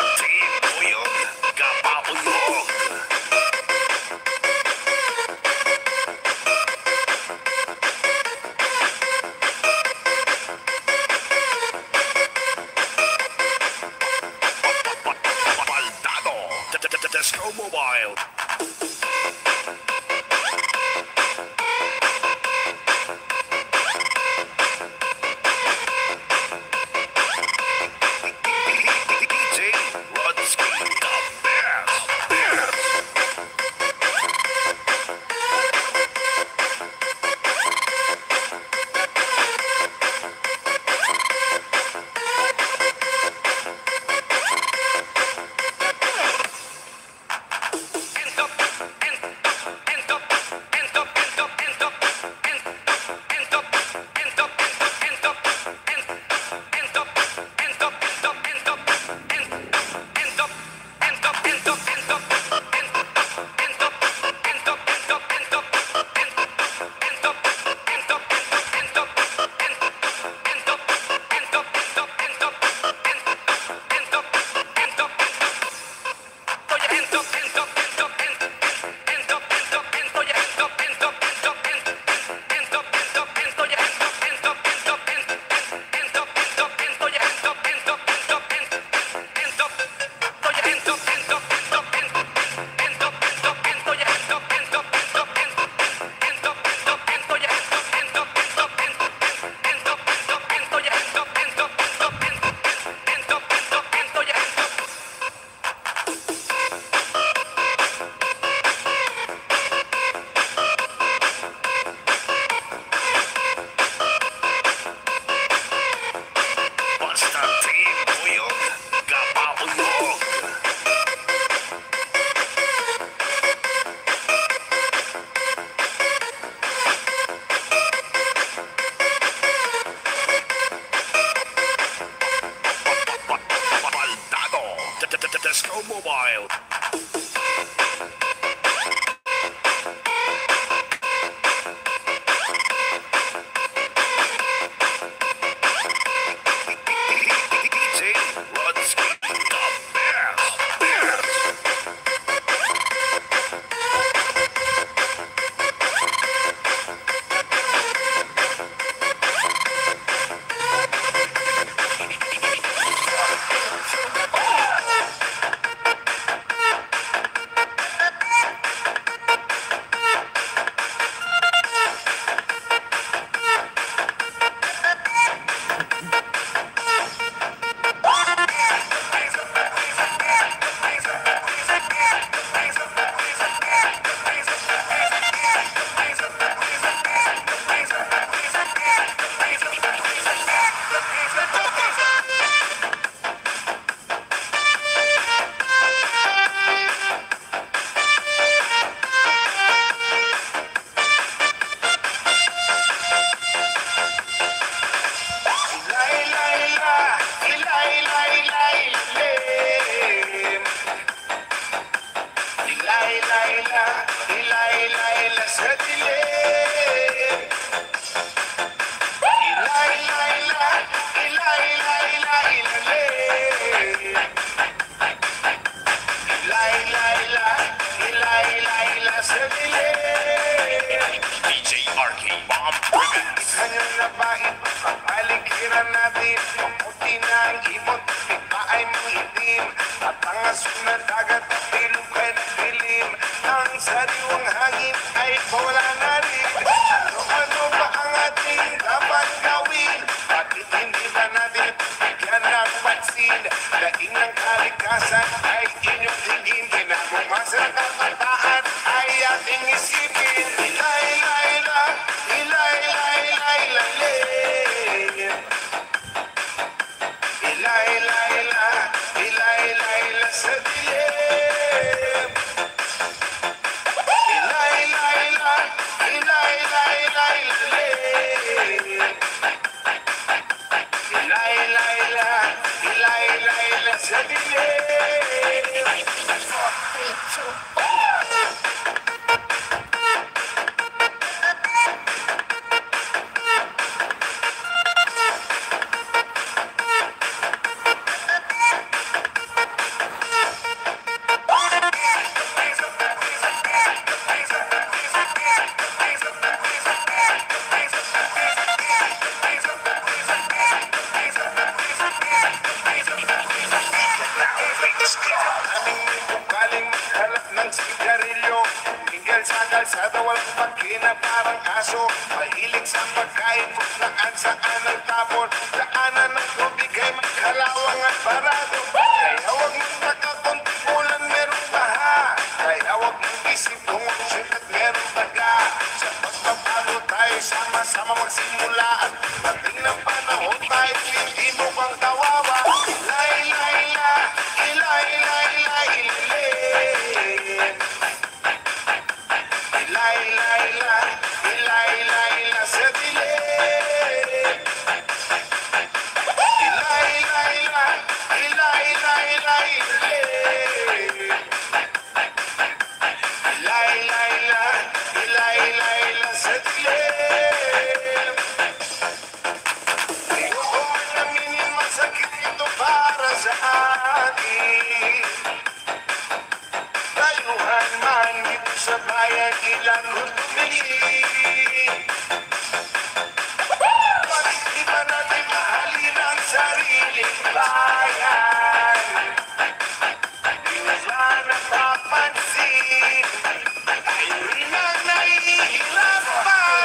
[SPEAKER 6] Disco Mobile. Disco Mobile. Aming nitong galing maghalap ng sigarilyo. Miguel sa kalsada walang pagkina parang aso. Mahilig sa pagkain kung saan saan ang tapon. Daanan ng tubig ay magkalawang at barado. Kaya huwag mong nakakunting ulan merong baha. Kaya huwag mong isip kung unsyon at merong daga. Sa pagpapalo tayo sama-sama magsimulaan. Pagting ng panahon tayo hindi mo bang kawawa. Ilay, ilay, ilay, ilay, ilay, ilay, ilay. Ilay, ilay, ilay, ilay, ilay, ilay, sa dilim. Ilay, ilay, ilay, ilay, ilay, ilay, ilay. Ilay, ilay, ilay, ilay, ilay, ilay, sa dilim. Ayoko man aminin masakit ito para sa akin. Dayuhan man dito sa bayan ilan hutumihin. Bakit di ba natin mahalin ang sariling bayan? Di wala napapansin, tayo rin ang nahihirapan.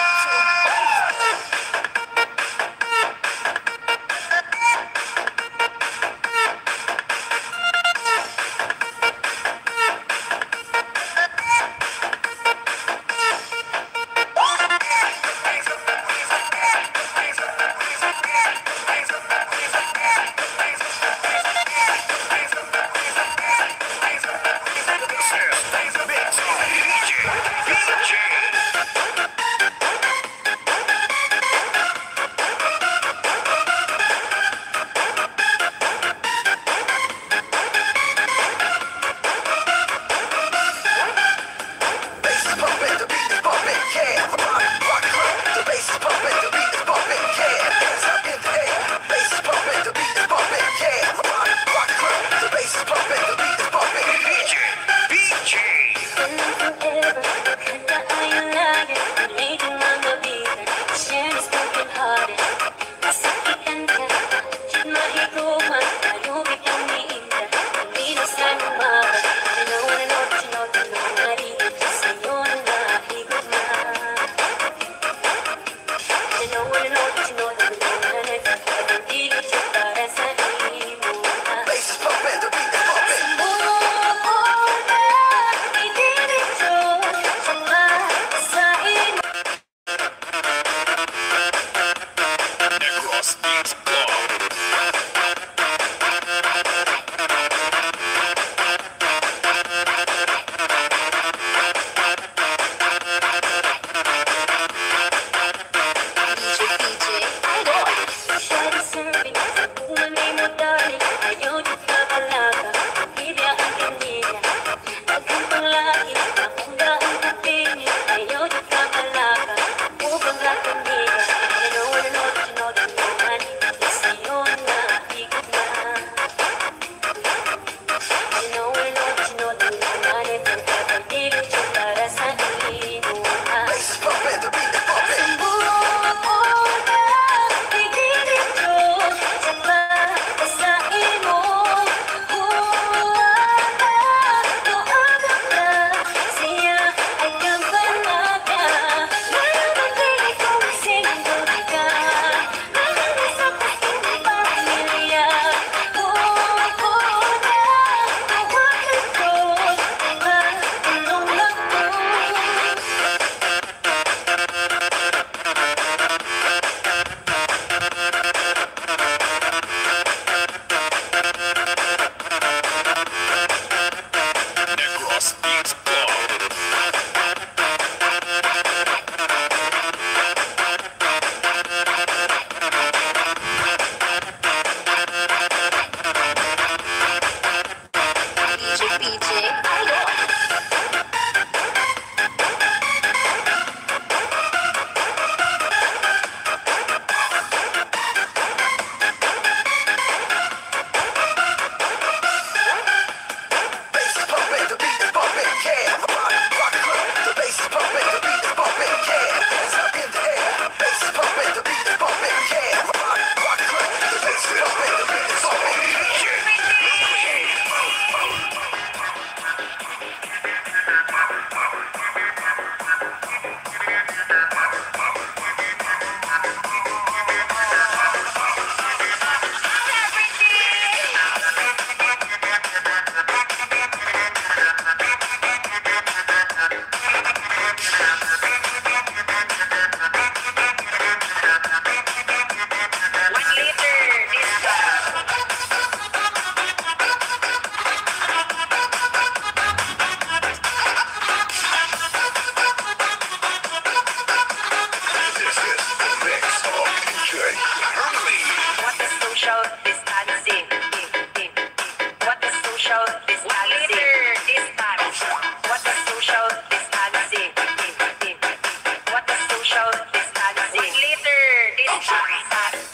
[SPEAKER 6] distancing? Distance. What is social distancing? What is social distancing? One liter distance.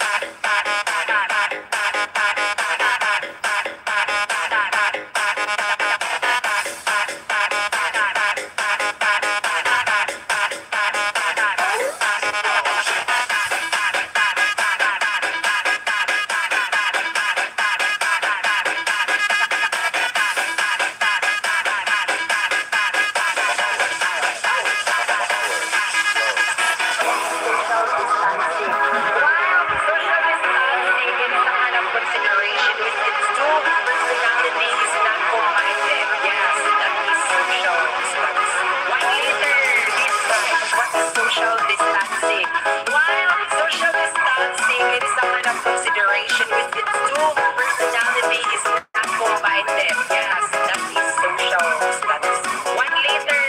[SPEAKER 6] Social distancing. While social distancing is a kind of consideration with its two personalities not combined them. Yes, that is social distancing. One liter.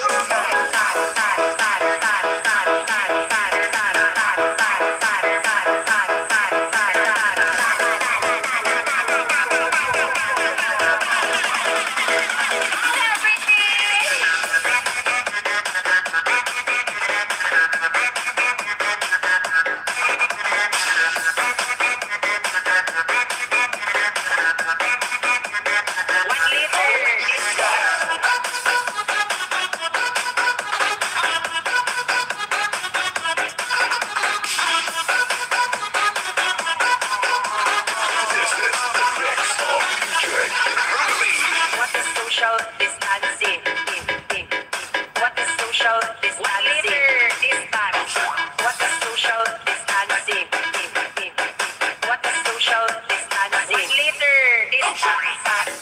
[SPEAKER 6] Social distancing. What is social distancing? Distance. What is social distancing? What is social distancing? Liter distance.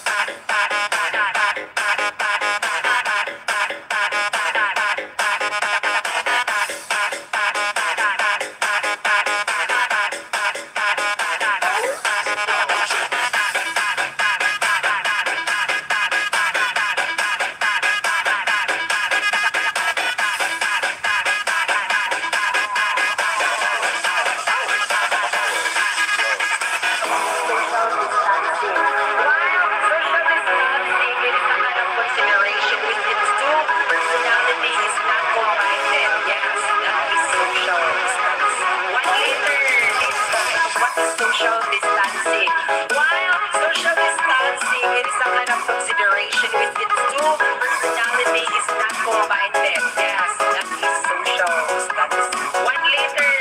[SPEAKER 6] Social distancing. While social distancing is a kind of consideration with its two personalities not combined them. Yes, that is social distancing. One liter.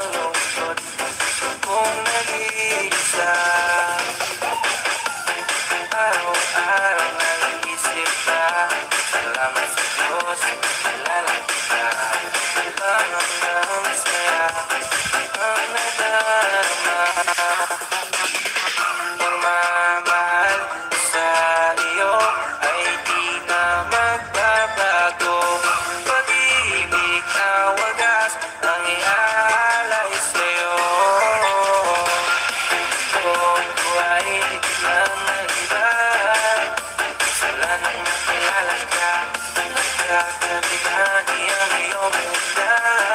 [SPEAKER 3] lungkot kung nag-iisa. Araw-araw nag-iisip ka, salamat sa Diyos, kilala kita. Lang hanggang saya ang nadarama. Pagmamahal sa iyo ay di na magbabago. Pag-ibig na wagas ang iaalay sa'yo. Kung buhay lang nag-iba, sala nang makilala ka. Nagkakabihan iyang iyong ganda,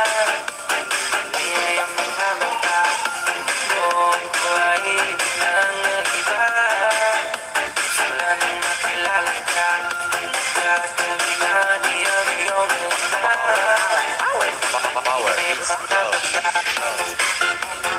[SPEAKER 3] iyayang mga mata. Kung buhay lang nag-iba, sala nang makilala ka. Nagkakabihan iyang iyong ganda,
[SPEAKER 1] Power
[SPEAKER 3] iyayang
[SPEAKER 1] is
[SPEAKER 3] mga
[SPEAKER 1] love.
[SPEAKER 3] mata.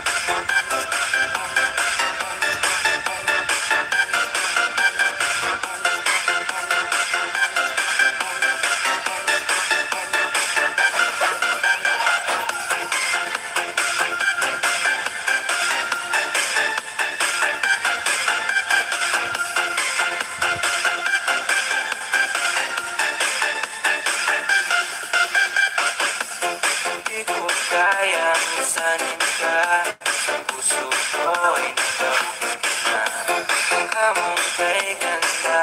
[SPEAKER 3] Di ko kayang isanin ka, sa puso ko ay nagawin na. Ang hamon kay ganda.